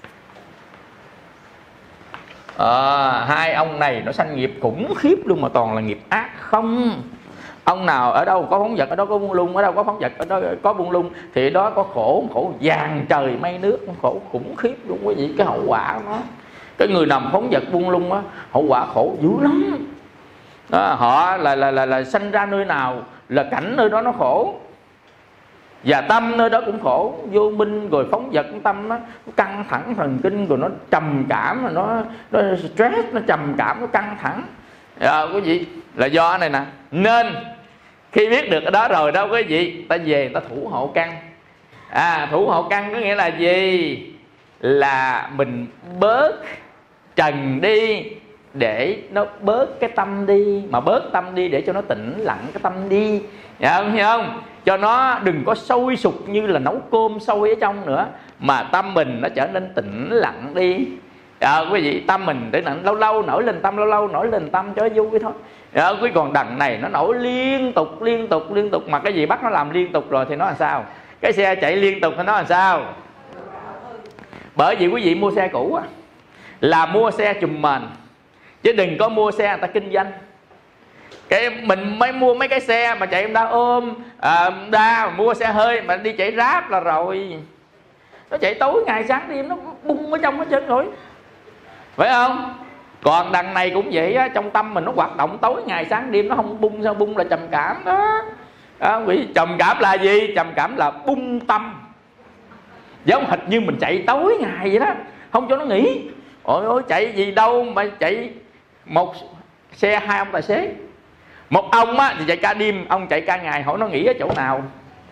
À, hai ông này nó sanh nghiệp khủng khiếp luôn, mà toàn là nghiệp ác không. Ông nào ở đâu có phóng dật, ở đó có buông lung, ở đâu có phóng dật, ở đó có buông lung, thì ở đó có khổ, khổ vàng trời mây nước, khổ khủng khiếp luôn quý vị. Cái hậu quả của nó, cái người nằm phóng dật buông lung á, hậu quả khổ dữ lắm. Đó, họ là là là là sanh ra nơi nào là cảnh nơi đó nó khổ, và tâm nơi đó cũng khổ. Vô minh rồi phóng dật, tâm nó căng thẳng thần kinh, rồi nó trầm cảm, rồi nó nó stress, nó trầm cảm, nó căng thẳng. À, quý vị, là do này nè. Nên khi biết được cái đó rồi đó quý vị, ta về ta thủ hộ căn. À, thủ hộ căn có nghĩa là gì? Là mình bớt trần đi, để nó bớt cái tâm đi. Mà bớt tâm đi để cho nó tĩnh lặng cái tâm đi, hiểu không? Hiểu không? Cho nó đừng có sôi sục như là nấu cơm sôi ở trong nữa, mà tâm mình nó trở nên tĩnh lặng đi. À, quý vị, tâm mình để nặng, lâu lâu nổi lên tâm, lâu lâu nổi lên tâm cho vui thôi. À, quý còn đằng này nó nổi liên tục liên tục liên tục, mà cái gì bắt nó làm liên tục rồi thì nó làm sao? Cái xe chạy liên tục thì nó làm sao? Bởi vì quý vị mua xe cũ á, là mua xe chùm mền, chứ đừng có mua xe người ta kinh doanh. Cái mình mới mua mấy cái xe mà chạy người ta ôm à, đa mua xe hơi mà đi chạy ráp là rồi. Nó chạy tối ngày sáng đêm, nó bung ở trong hết trơn rồi, phải không? Còn đằng này cũng vậy á, trong tâm mình nó hoạt động tối ngày sáng đêm, nó không bung. Sao bung? Là trầm cảm đó. À, quý trầm cảm là gì? Trầm cảm là bung tâm, giống hệt như mình chạy tối ngày vậy đó, không cho nó nghỉ. Ôi ôi, chạy gì đâu mà chạy một xe hai ông tài xế. Một ông á, thì chạy ca đêm, ông chạy ca ngày, hỏi nó nghỉ ở chỗ nào.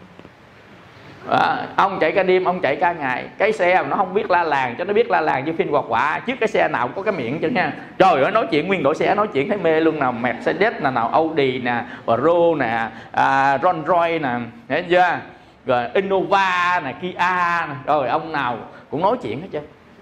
À, ông chạy ca đêm, ông chạy ca ngày. Cái xe mà nó không biết la làng, cho nó biết la làng như phim hoạt họa. Trước cái xe nào có cái miệng chứ nha. Trời ơi, nói chuyện nguyên đội xe, nói chuyện thấy mê luôn. Nào Mercedes nè, nào Audi nè, Pro nè, à, Rolls Royce nè, thấy chưa? Rồi Innova nè, Kia nè. Rồi ông nào cũng nói chuyện hết trơn.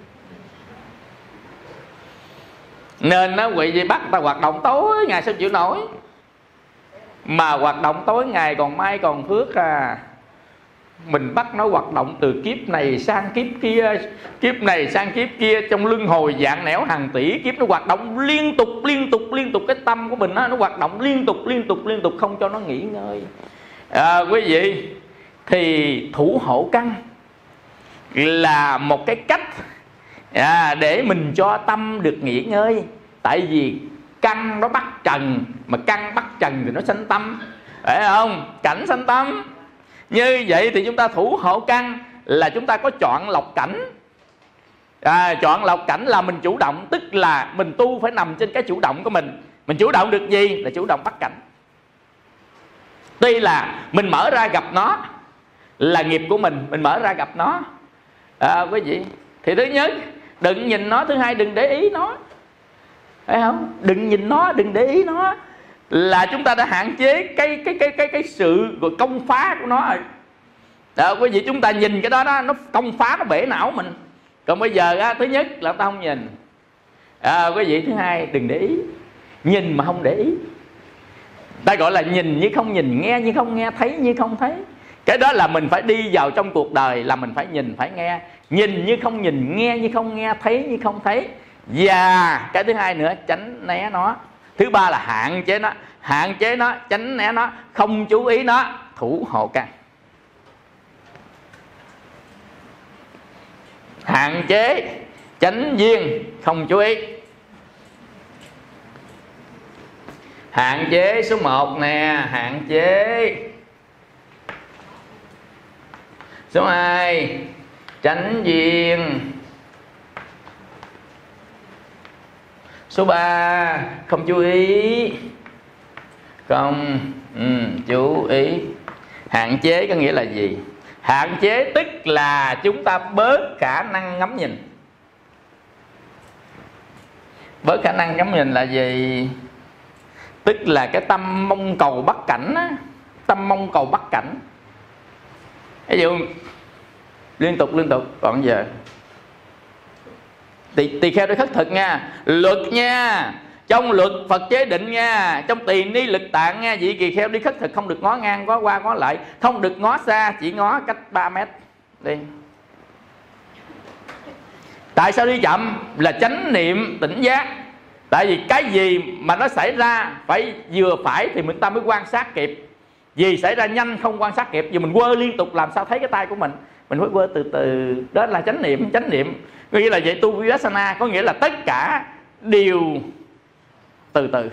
Nên nó quỷ gì bắt ta hoạt động tối ngày sao chịu nổi. Mà hoạt động tối ngày còn may còn phước à. Mình bắt nó hoạt động từ kiếp này sang kiếp kia, kiếp này sang kiếp kia, trong luân hồi dạng nẻo hàng tỷ kiếp, nó hoạt động liên tục liên tục liên tục. Cái tâm của mình đó, nó hoạt động liên tục liên tục liên tục, không cho nó nghỉ ngơi. À, quý vị, thì thủ hộ căn là một cái cách à, để mình cho tâm được nghỉ ngơi. Tại vì căn nó bắt trần, mà căn bắt trần thì nó sanh tâm, phải không? Cảnh sanh tâm. Như vậy thì chúng ta thủ hộ căn là chúng ta có chọn lọc cảnh. à, Chọn lọc cảnh là mình chủ động, tức là mình tu phải nằm trên cái chủ động của mình. Mình chủ động được gì? Là chủ động bắt cảnh. Tuy là mình mở ra gặp nó là nghiệp của mình, mình mở ra gặp nó, à, quý vị, thì thứ nhất đừng nhìn nó, thứ hai đừng để ý nó, phải không? Đừng nhìn nó, đừng để ý nó, là chúng ta đã hạn chế cái cái cái cái cái sự rồi công phá của nó rồi. Đó, quý vị, chúng ta nhìn cái đó đó, nó công phá, nó bể não mình. Còn bây giờ á, thứ nhất là ta không nhìn, à, quý vị, thứ hai đừng để ý. Nhìn mà không để ý, ta gọi là nhìn như không nhìn, nghe như không nghe, thấy như không thấy. Cái đó là mình phải đi vào trong cuộc đời, là mình phải nhìn, phải nghe. Nhìn như không nhìn, nghe như không nghe, thấy như không thấy. Và cái thứ hai nữa, tránh né nó. Thứ ba là hạn chế nó. Hạn chế nó, tránh né nó, không chú ý nó, thủ hộ căn. Hạn chế, tránh duyên, không chú ý. Hạn chế số một nè, hạn chế. Số hai, tránh duyên. Số ba, không chú ý. Không ừ, chú ý. Hạn chế có nghĩa là gì? Hạn chế tức là chúng ta bớt khả năng ngắm nhìn. Bớt khả năng ngắm nhìn là gì? Tức là cái tâm mong cầu bắt cảnh á, tâm mong cầu bắt cảnh. Ví dụ liên tục liên tục, còn giờ tỳ, tỳ kheo để khất thực nha, luật nha, trong luật Phật chế định nha, trong tỳ ni lực tạng nha, vị tỳ kheo đi khất thực không được ngó ngang, ngó qua ngó lại, không được ngó xa, chỉ ngó cách ba mét đi. Tại sao đi chậm? Là chánh niệm tỉnh giác. Tại vì cái gì mà nó xảy ra phải vừa phải thì mình ta mới quan sát kịp. Vì xảy ra nhanh không quan sát kịp, vì mình quơ liên tục làm sao thấy cái tay của mình. Mình phải quơ từ từ. Đó là chánh niệm. Chánh niệm có nghĩa là vậy. Tu Vipassana có nghĩa là tất cả đều từ từ.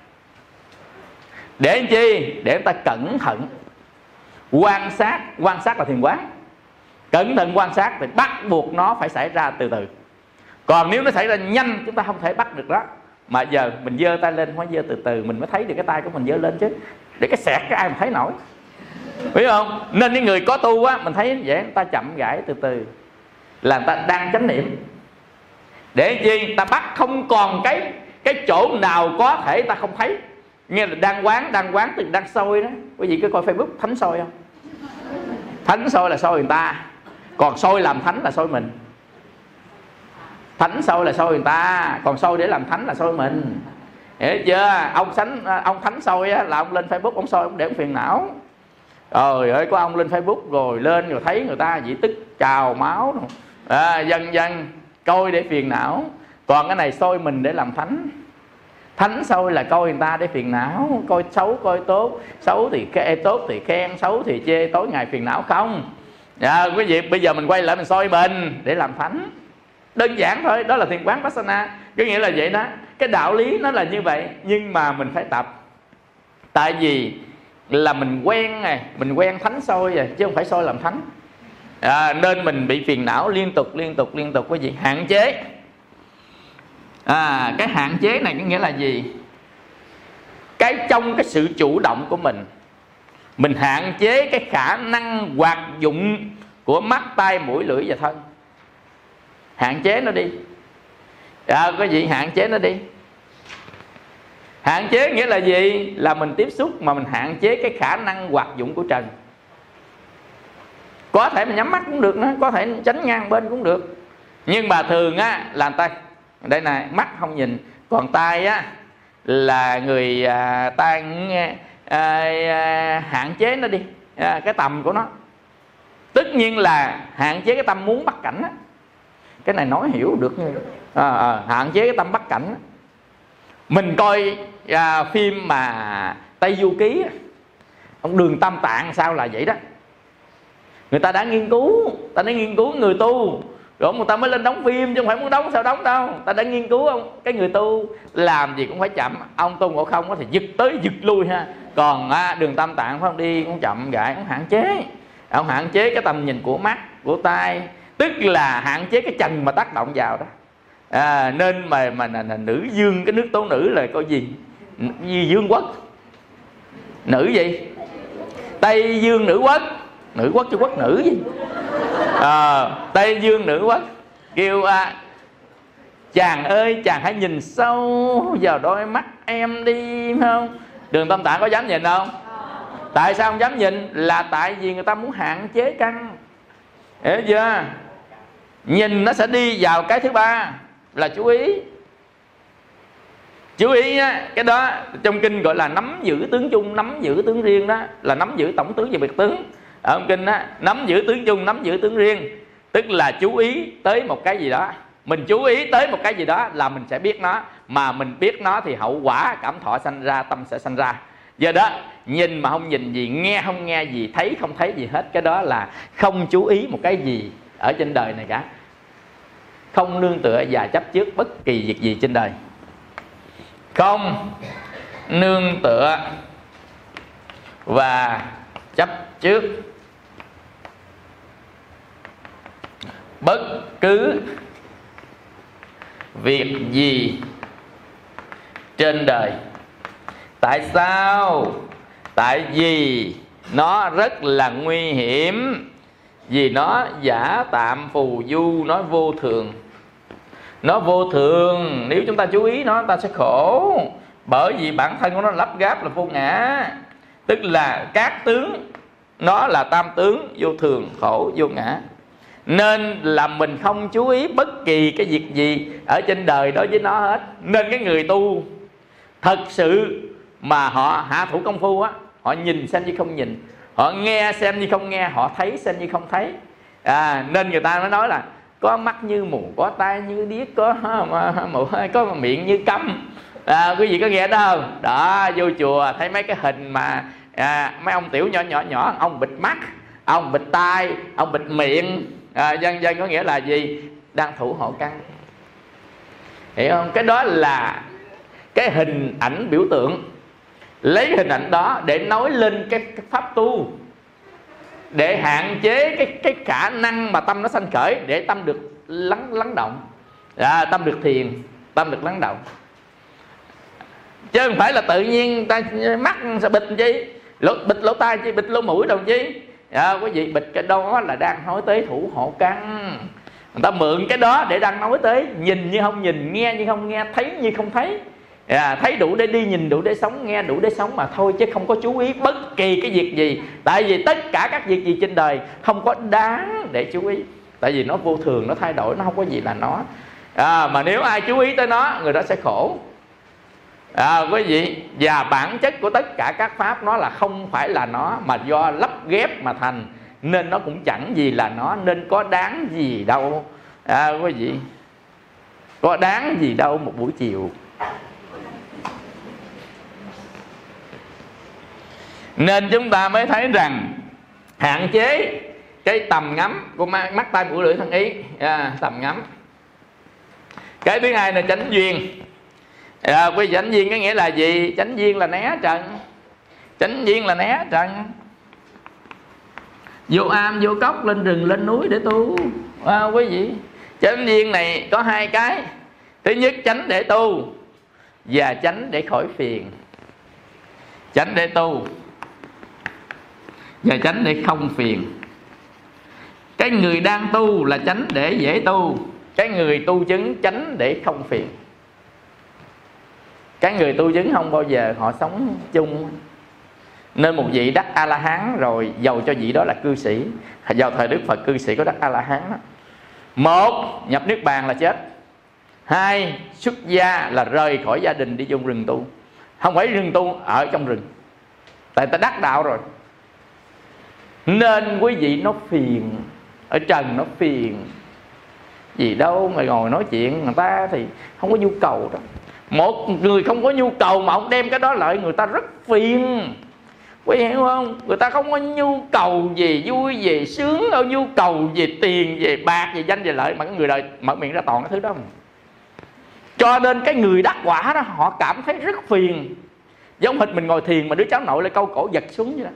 Để làm chi? Để người ta cẩn thận quan sát. Quan sát là thiền quán. Cẩn thận quan sát thì bắt buộc nó phải xảy ra từ từ. Còn nếu nó xảy ra nhanh chúng ta không thể bắt được đó. Mà giờ mình giơ tay lên, phải giơ từ từ, mình mới thấy được cái tay của mình giơ lên chứ. Để cái xẹt cái ai mà thấy nổi, biết không? Nên những người có tu á, mình thấy vậy, người ta chậm rãi từ từ là người ta đang chánh niệm. Để chi? Ta bắt không còn cái cái chỗ nào có thể ta không thấy. Nghe là đang quán, đang quán từ đang soi đó. Quý vị có coi Facebook thánh soi không? Thánh soi là soi người ta, còn soi làm thánh là soi mình. Thánh soi là soi người ta, còn soi để làm thánh là soi mình. Hiểu chưa? Ông thánh, ông thánh soi á, là ông lên Facebook, ông soi ông để ông phiền não. Trời ơi, có ông lên Facebook rồi lên rồi thấy người ta dị tức trào máu rồi. À, dần dần coi để phiền não. Còn cái này soi mình để làm thánh. Thánh soi là coi người ta để phiền não, coi xấu coi tốt, xấu thì khen, tốt thì khen, xấu thì chê, tối ngày phiền não không. Dạ, quý vị, bây giờ mình quay lại mình soi mình để làm thánh. Đơn giản thôi, đó là thiền quán Vipassana. Có nghĩa là vậy đó. Cái đạo lý nó là như vậy, nhưng mà mình phải tập. Tại vì là mình quen này, mình quen thánh soi rồi, chứ không phải soi làm thánh. À, nên mình bị phiền não liên tục liên tục liên tục. Quý vị hạn chế. À, cái hạn chế này có nghĩa là gì? Cái trong cái sự chủ động của mình, mình hạn chế cái khả năng hoạt dụng của mắt, tai, mũi, lưỡi và thân. Hạn chế nó đi. À, có gì hạn chế nó đi. Hạn chế nghĩa là gì? Là mình tiếp xúc mà mình hạn chế cái khả năng hoạt dụng của trần. Có thể mình nhắm mắt cũng được nữa, có thể tránh ngang bên cũng được. Nhưng mà thường á là người ta, đây này, mắt không nhìn, còn tai á là người à, ta à, à, hạn chế nó đi, à, cái tầm của nó. Tất nhiên là hạn chế cái tâm muốn bắt cảnh á. Cái này nói hiểu được như à, à, hạn chế cái tâm bắt cảnh á. Mình coi à, phim mà Tây Du Ký á, ông Đường Tam Tạng sao là vậy đó. Người ta đã nghiên cứu, ta đã nghiên cứu người tu rồi người ta mới lên đóng phim, chứ không phải muốn đóng sao đóng đâu. Ta đã nghiên cứu không? Cái người tu làm gì cũng phải chậm. Ông Tôn Ngộ Không có thì giật tới giật lui ha. Còn à, Đường Tam Tạng phải không, đi cũng chậm gại, ông hạn chế. Ông hạn chế cái tầm nhìn của mắt, của tai, tức là hạn chế cái trần mà tác động vào đó. À, nên mà mà là, là nữ dương, cái nước tố nữ là có gì? Gì dương quốc? Nữ gì? Tây Dương nữ quốc. Nữ quốc chứ quốc nữ gì? À, Tây Dương nữ quốc kêu à, chàng ơi chàng hãy nhìn sâu vào đôi mắt em đi, phải không? Đường Tam Tạng có dám nhìn không? Tại sao không dám nhìn? Là tại vì người ta muốn hạn chế căn. Hiểu chưa? Nhìn nó sẽ đi vào cái thứ ba là chú ý. Chú ý á, cái đó trong kinh gọi là nắm giữ tướng chung, nắm giữ tướng riêng, đó là nắm giữ tổng tướng và biệt tướng. Ở trong kinh á, nắm giữ tướng chung, nắm giữ tướng riêng, tức là chú ý tới một cái gì đó. Mình chú ý tới một cái gì đó là mình sẽ biết nó. Mà mình biết nó thì hậu quả cảm thọ sanh ra, tâm sẽ sanh ra. Do đó nhìn mà không nhìn gì, nghe không nghe gì, thấy không thấy gì hết, cái đó là không chú ý một cái gì ở trên đời này cả. Không nương tựa và chấp trước bất kỳ việc gì trên đời. Không nương tựa và chấp trước bất cứ việc gì trên đời. Tại sao? Tại vì nó rất là nguy hiểm. Vì nó giả tạm phù du, nó vô thường. Nó vô thường, nếu chúng ta chú ý nó ta sẽ khổ. Bởi vì bản thân của nó lắp ráp là vô ngã. Tức là các tướng nó là tam tướng, vô thường, khổ, vô ngã. Nên là mình không chú ý bất kỳ cái việc gì ở trên đời đối với nó hết. Nên cái người tu thật sự mà họ hạ thủ công phu á, họ nhìn xem như không nhìn, họ nghe xem như không nghe, họ thấy xem như không thấy. À, nên người ta mới nói là có mắt như mù, có tai như điếc, có có miệng như câm. À, quý vị có nghe đó không? Đó, vô chùa thấy mấy cái hình mà à, mấy ông tiểu nhỏ nhỏ nhỏ, ông bịt mắt, ông bịt tai, ông bịt miệng, à, dân dân có nghĩa là gì? Đang thủ hộ căn. Hiểu không? Cái đó là cái hình ảnh biểu tượng. Lấy hình ảnh đó để nói lên cái, cái pháp tu, để hạn chế cái, cái khả năng mà tâm nó sanh khởi, để tâm được lắng lắng động, à, tâm được thiền, tâm được lắng động. Chứ không phải là tự nhiên ta mắt sẽ bịt chi, lỗ, bịt lỗ tai chi, bịt lỗ mũi đâu chi. À, quý vị bịt cái đó là đang nói tới thủ hộ căn. Người ta mượn cái đó để đang nói tới nhìn như không nhìn, nghe như không nghe, thấy như không thấy. À, thấy đủ để đi, nhìn đủ để sống, nghe đủ để sống mà thôi, chứ không có chú ý bất kỳ cái việc gì. Tại vì tất cả các việc gì trên đời không có đáng để chú ý. Tại vì nó vô thường, nó thay đổi, nó không có gì là nó. À, mà nếu ai chú ý tới nó, người đó sẽ khổ. À, quý vị, và bản chất của tất cả các pháp nó là không phải là nó, mà do lắp ghép mà thành. Nên nó cũng chẳng gì là nó, nên có đáng gì đâu. À, quý vị, có đáng gì đâu một buổi chiều. Nên chúng ta mới thấy rằng hạn chế cái tầm ngắm của mắt, tai, mũi, lưỡi, thân, ý. À, tầm ngắm. Cái thứ hai là chánh duyên. À, quý chánh duyên có nghĩa là gì? Chánh duyên là né trần. Chánh duyên là né trần. Vô am, vô cốc, lên rừng, lên núi để tu. À, quý vị, chánh duyên này có hai cái. Thứ nhất tránh để tu và tránh để khỏi phiền. Tránh để tu và tránh để không phiền. Cái người đang tu là tránh để dễ tu, cái người tu chứng tránh để không phiền. Cái người tu chứng không bao giờ họ sống chung. Nên một vị đắc A-la-hán rồi, dầu cho vị đó là cư sĩ, vào thời Đức Phật cư sĩ có đắc A-la-hán đó. Một, nhập niết bàn là chết. Hai, xuất gia là rời khỏi gia đình đi vô rừng tu. Không phải rừng tu, ở trong rừng. Tại ta đắc đạo rồi. Nên quý vị nó phiền, ở trần nó phiền gì đâu mà ngồi nói chuyện người ta thì không có nhu cầu đó. Một người không có nhu cầu mà ông đem cái đó lại, người ta rất phiền. Quý vị hiểu không? Người ta không có nhu cầu gì vui, về sướng, đâu nhu cầu về tiền, về bạc, về danh, về lợi, mà cái người đời mở miệng ra toàn cái thứ đó mà. Cho nên cái người đắc quả đó họ cảm thấy rất phiền. Giống hệt mình ngồi thiền mà đứa cháu nội lại câu cổ giật xuống vậy đó.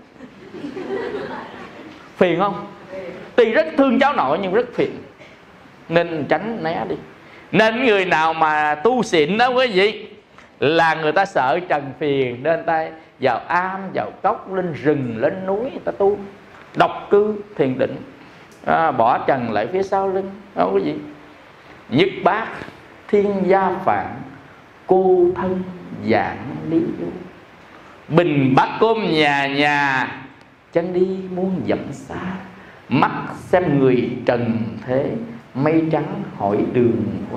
Phiền không? Tuy rất thương cháu nội nhưng rất phiền. Nên tránh né đi. Nên người nào mà tu xịn đó quý vị, là người ta sợ trần phiền, nên ta vào am, vào cốc, lên rừng, lên núi người ta tu độc cư thiền định, à, bỏ trần lại phía sau lưng. Đó quý vị. Nhất bát thiên gia phạn, cô thân dạng lý du. Bình bát cơm nhà nhà, chân đi muôn dặm xa. Mắt xem người trần thế, mây trắng hỏi đường qua.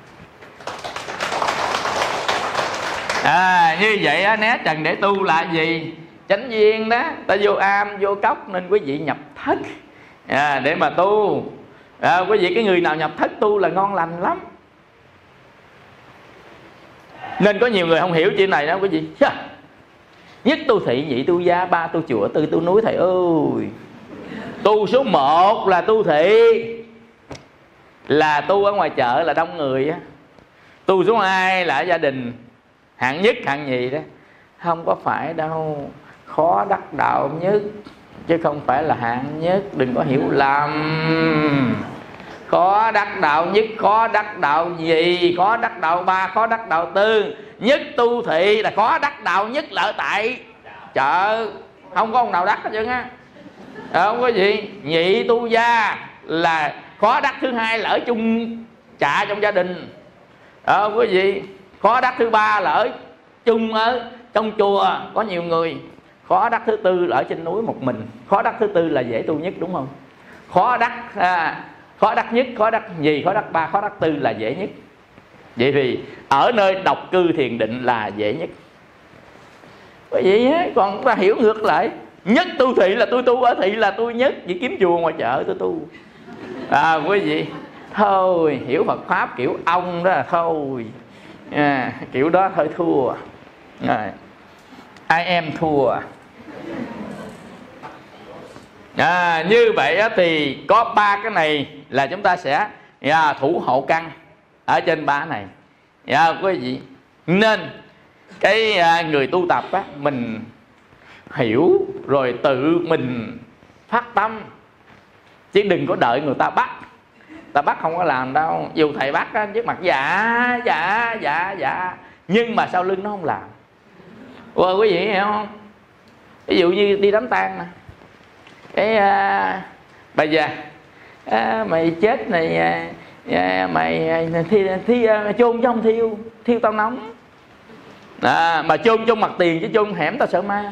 À, như vậy á, né trần để tu là gì? Chánh duyên đó. Ta vô am, vô cốc nên quý vị nhập thất, à, để mà tu, à, quý vị cái người nào nhập thất tu là ngon lành lắm. Nên có nhiều người không hiểu chuyện này đó quý vị. Nhất tu thị, nhị tu gia, ba tu chùa, tư tu núi. Thầy ơi, tu số một là tu thị, là tu ở ngoài chợ là đông người á. Tu số hai là ở gia đình, hạng nhất hạng nhì đó. Không có phải đâu. Khó đắc đạo nhất chứ không phải là hạng nhất, đừng có hiểu lầm. Khó đắc đạo nhất, khó đắc đạo nhì, khó đắc đạo ba, khó đắc đạo tư. Nhất tu thị là khó đắc đạo nhất là ở tại chợ, không có ông nào đắc hết trơn á. Không có gì. Nhị tu gia là khó đắc thứ hai là ở chung trạ trong gia đình. Không có gì. Khó đắc thứ ba là ở chung ở trong chùa có nhiều người. Khó đắc thứ tư là ở trên núi một mình. Khó đắc thứ tư là dễ tu nhất, đúng không? Khó đắc à, khó đắc nhất, khó đắc nhì, khó đắc ba, khó đắc tư là dễ nhất. Vậy thì ở nơi độc cư thiền định là dễ nhất. Bởi vậy á, còn ta hiểu ngược lại. Nhất tu thị là tôi tu ở thị là tôi nhất, chỉ kiếm chùa ngoài chợ tôi tu. À quý vị, thôi hiểu Phật pháp kiểu ông đó là thôi, à, kiểu đó hơi thua. À, ai em thua. À, như vậy thì có ba cái này là chúng ta sẽ yeah, thủ hộ căn ở trên ba này. Yeah, quý vị, nên cái uh, người tu tập á, mình hiểu rồi tự mình phát tâm, chứ đừng có đợi người ta bắt. Ta bắt không có làm đâu. Dù thầy bắt á, trước mặt dạ dạ dạ dạ, nhưng mà sau lưng nó không làm. Ủa, quý vị hiểu không? Ví dụ như đi đám tang nè, cái à, bà già à, mày chết này à, mày thi, thi, à, chôn chứ không thiêu, thiêu tao nóng à, mà chôn trong mặt tiền chứ chôn hẻm tao sợ ma.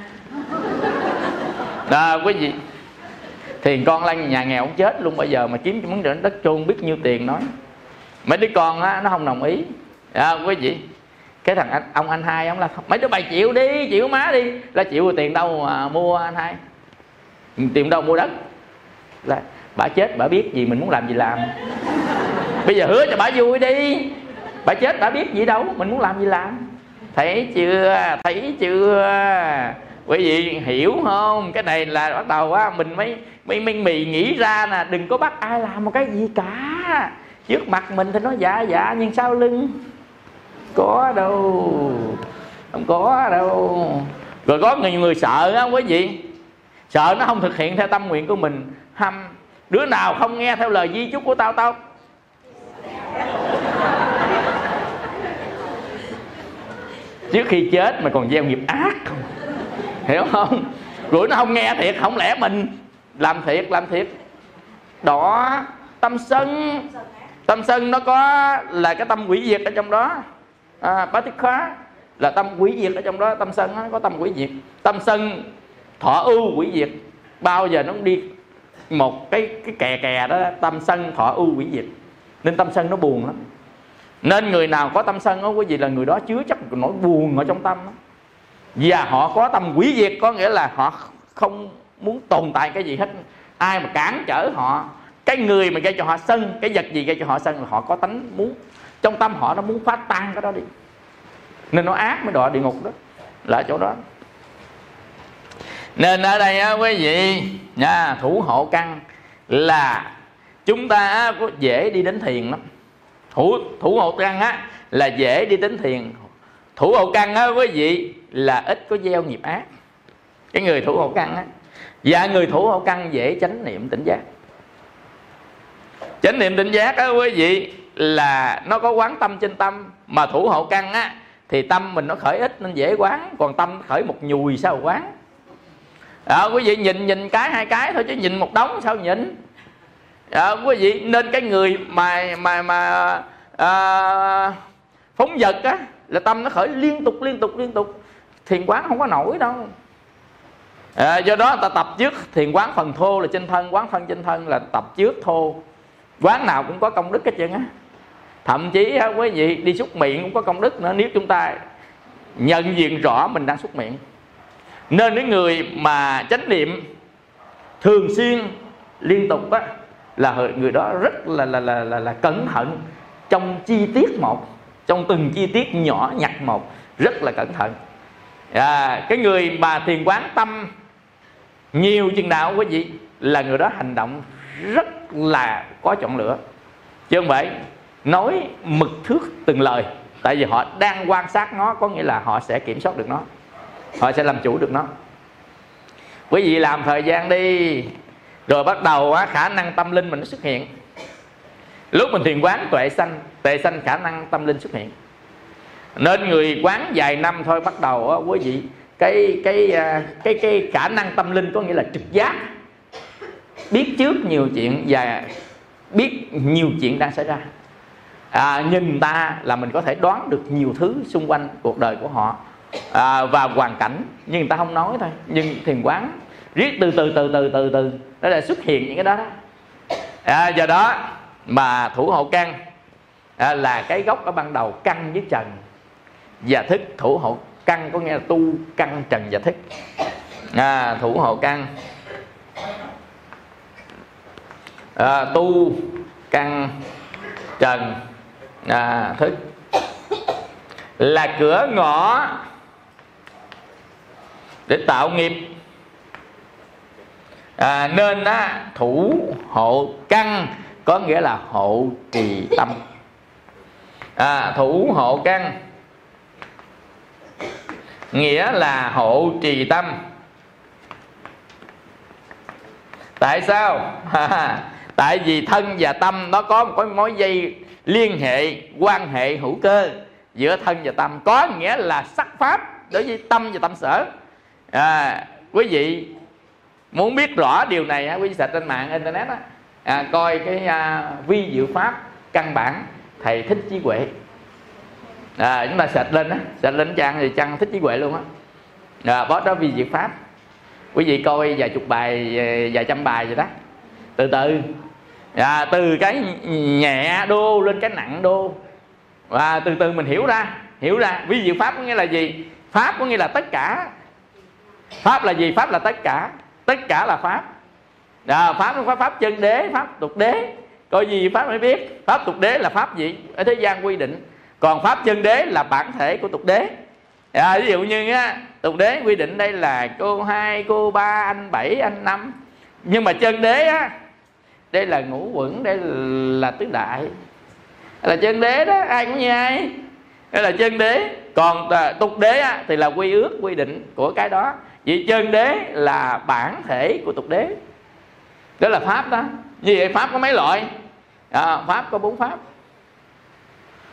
À, quý vị, thì con Lan nhà nghèo không chết luôn, bây giờ mà kiếm cho món đất chôn biết nhiêu tiền nói. Mấy đứa con á, nó không đồng ý. À, quý vị, cái thằng anh, ông anh hai ông là mấy đứa bày chịu đi, chịu má đi. Là chịu tiền đâu mà mua anh hai, tiền đâu mua đất. Là bà chết bà biết gì mình muốn làm gì làm. Bây giờ hứa cho bà vui đi. Bà chết bà biết gì đâu, mình muốn làm gì làm. Thấy chưa, thấy chưa. Quý vị hiểu không? Cái này là bắt đầu á, mình mới mới mới mì nghĩ ra nè, đừng có bắt ai làm một cái gì cả. Trước mặt mình thì nó dạ dạ, nhưng sau lưng có đâu, không có đâu. Rồi có người người sợ á quý vị, sợ nó không thực hiện theo tâm nguyện của mình. Hăm đứa nào không nghe theo lời di chúc của tao tao trước khi chết mà còn gieo nghiệp ác, hiểu không? Rồi nó không nghe thiệt, không lẽ mình làm thiệt làm thiệt đó. Tâm sân, tâm sân nó có là cái tâm hủy diệt ở trong đó. à, Patikha là tâm hủy diệt ở trong đó. Tâm sân nó có tâm hủy diệt. Tâm sân thọ ưu hủy diệt, bao giờ nó cũng đi một cái cái kè kè đó. Tâm sân thọ ưu hủy diệt, nên tâm sân nó buồn lắm. Nên người nào có tâm sân đó quý vị là người đó chứa chấp một nỗi buồn ở trong tâm đó. Và họ có tâm hủy diệt, có nghĩa là họ không muốn tồn tại cái gì hết. Ai mà cản trở họ, cái người mà gây cho họ sân, cái vật gì gây cho họ sân là họ có tánh muốn, trong tâm họ nó muốn phá tan cái đó đi. Nên nó ác mới đọa địa ngục đó, là ở chỗ đó. Nên ở đây á, quý vị nha, thủ hộ căn là chúng ta có dễ đi đến thiền lắm. Thủ, thủ hộ căn á là dễ đi đến thiền. Thủ hộ căn á quý vị là ít có gieo nghiệp ác. Cái người thủ hộ căn á, và người thủ hộ căn dễ chánh niệm tỉnh giác. Chánh niệm tỉnh giác á quý vị là nó có quán tâm trên tâm. Mà thủ hộ căn á thì tâm mình nó khởi ít nên dễ quán, còn tâm khởi một nhùi sao quán. À, quý vị nhìn nhìn cái hai cái thôi chứ nhìn một đống sao nhìn. À, quý vị nên cái người mà mà mà à, phóng dật á là tâm nó khởi liên tục liên tục liên tục, thiền quán không có nổi đâu. À, do đó ta tập trước thiền quán phần thô là trên thân, quán thân trên thân là tập trước thô. Quán nào cũng có công đức hết trơn á. Thậm chí á, quý vị đi xúc miệng cũng có công đức nữa, nếu chúng ta nhận diện rõ mình đang xúc miệng. Nên những người mà chánh niệm thường xuyên liên tục á là người đó rất là là, là là là cẩn thận trong chi tiết một, trong từng chi tiết nhỏ nhặt một, rất là cẩn thận. À, cái người mà thiền quán tâm nhiều chừng nào quý vị là người đó hành động rất là có chọn lựa, chứ không phải nói mực thước từng lời. Tại vì họ đang quan sát nó, có nghĩa là họ sẽ kiểm soát được nó, họ sẽ làm chủ được nó. Quý vị làm thời gian đi, rồi bắt đầu á, khả năng tâm linh mình nó xuất hiện. Lúc mình thiền quán tuệ sanh, tuệ sanh khả năng tâm linh xuất hiện. Nên người quán vài năm thôi bắt đầu á, quý vị cái cái cái cái khả năng tâm linh có nghĩa là trực giác, biết trước nhiều chuyện và biết nhiều chuyện đang xảy ra. À, nhìn ta là mình có thể đoán được nhiều thứ xung quanh cuộc đời của họ à, và hoàn cảnh, nhưng người ta không nói thôi. Nhưng thiền quán riết từ từ từ từ từ từ nó lại xuất hiện những cái đó, đó. À, do đó mà thủ hộ căn à, là cái gốc ở ban đầu, căn với trần và thức. Thủ hộ căn có nghĩa là tu căn trần và thức. À, thủ hộ căn à, tu căn trần à, thức là cửa ngõ để tạo nghiệp. À, nên á, thủ hộ căn có nghĩa là hộ trì tâm. À, thủ hộ căn nghĩa là hộ trì tâm. Tại sao? Tại vì thân và tâm nó có một cái mối dây liên hệ, quan hệ hữu cơ giữa thân và tâm, có nghĩa là sắc pháp đối với tâm và tâm sở. À, quý vị muốn biết rõ điều này, quý vị search trên mạng internet á, à, coi cái à, vi diệu pháp căn bản thầy Thích Trí Huệ. À, chúng ta search lên á, search lên trang thì trang Thích Trí Huệ luôn á. À, bó đó vi diệu pháp, quý vị coi vài chục bài, vài trăm bài vậy đó, từ từ à, từ cái nhẹ đô lên cái nặng đô, và từ từ mình hiểu ra, hiểu ra vi diệu pháp có nghĩa là gì. Pháp có nghĩa là tất cả. Pháp là gì? Pháp là tất cả, tất cả là pháp. À, pháp nó có pháp chân đế, pháp tục đế. Coi gì pháp mới biết. Pháp tục đế là pháp gì ở thế gian quy định, còn pháp chân đế là bản thể của tục đế. À, ví dụ như á, tục đế quy định đây là cô hai, cô ba, anh bảy, anh năm, nhưng mà chân đế á, đây là ngũ quẩn, đây là tứ đại, đây là chân đế đó, ai cũng như ai, đây là chân đế. Còn tục đế á, thì là quy ước, quy định của cái đó. Vì chân đế là bản thể của tục đế, đó là pháp đó. Như vậy pháp có mấy loại? À, pháp có bốn pháp.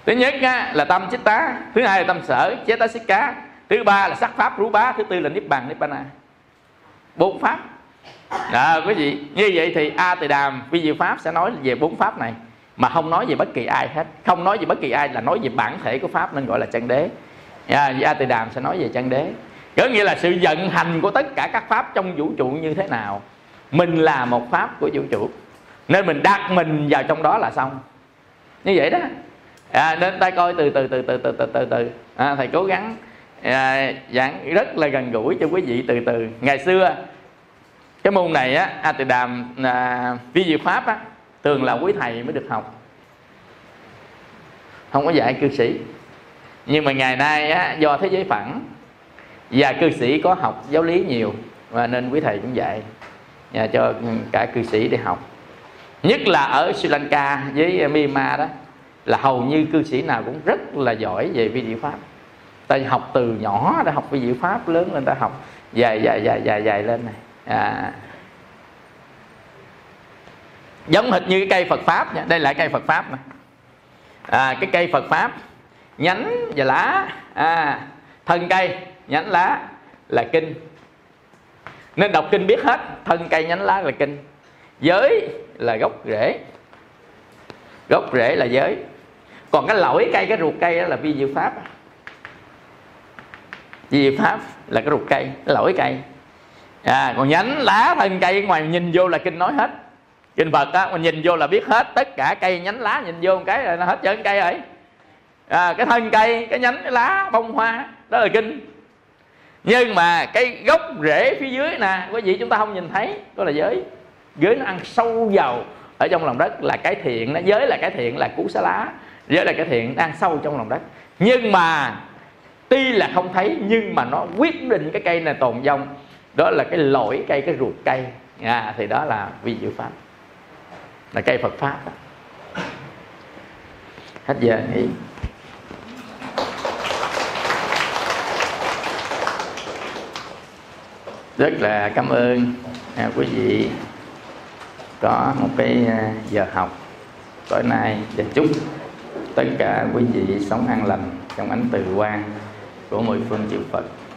Thứ nhất á, là tâm chích tá, thứ hai là tâm sở chế tá xích cá, thứ ba là sắc pháp rú bá, thứ tư là niết bàn nibbana. Bốn pháp. À, quý vị, như vậy thì A Tỳ Đàm Vi Diệu Pháp sẽ nói về bốn pháp này, mà không nói về bất kỳ ai hết. Không nói về bất kỳ ai là nói về bản thể của pháp, nên gọi là chân đế. À, A Tỳ Đàm sẽ nói về chân đế, có nghĩa là sự vận hành của tất cả các pháp trong vũ trụ như thế nào. Mình là một pháp của vũ trụ, nên mình đặt mình vào trong đó là xong. Như vậy đó. À, nên ta coi từ từ từ từ từ từ từ từ. À, thầy cố gắng à, giảng rất là gần gũi cho quý vị từ từ. Ngày xưa cái môn này á, A Tỳ Đàm à, Vi Diệu Pháp á, thường là quý thầy mới được học, không có dạy cư sĩ. Nhưng mà ngày nay á, do thế giới phẳng và cư sĩ có học giáo lý nhiều, và nên quý thầy cũng dạy và cho cả cư sĩ đi học. Nhất là ở Sri Lanka với Myanmar đó, là hầu như cư sĩ nào cũng rất là giỏi về Vi Diệu Pháp. Ta học từ nhỏ đã học Vi Diệu Pháp, lớn lên ta học dài dài dài dài dài lên này. À, giống hệt như cái cây Phật Pháp nha. Đây là cây Phật Pháp này. À, cái cây Phật Pháp, nhánh và lá, à, thân cây, nhánh lá là kinh, nên đọc kinh biết hết. Thân cây nhánh lá là kinh. Giới là gốc rễ, gốc rễ là giới. Còn cái lõi cây, cái ruột cây đó là Vi Diệu Pháp. Vi Diệu Pháp là cái ruột cây, cái lõi cây. À, còn nhánh lá thân cây ngoài nhìn vô là kinh nói hết. Kinh Phật á, mình nhìn vô là biết hết. Tất cả cây nhánh lá nhìn vô một cái là nó hết trơn cây rồi. À, cái thân cây, cái nhánh, cái lá, bông hoa, đó là kinh. Nhưng mà cái gốc rễ phía dưới nè, quý vị chúng ta không nhìn thấy, đó là giới. Giới nó ăn sâu vào ở trong lòng đất, là cái thiện đó. Giới là cái thiện, là cú xá lá. Giới là cái thiện đang sâu trong lòng đất. Nhưng mà tuy là không thấy, nhưng mà nó quyết định cái cây này tồn vong. Đó là cái lõi cây, cái ruột cây. À, thì đó là Vi Diệu Pháp, là cây Phật Pháp đó. Hết giờ nghỉ. Rất là cảm ơn à, quý vị có một cái giờ học tối nay, và chúc tất cả quý vị sống an lành trong ánh từ quang của mười phương chư Phật.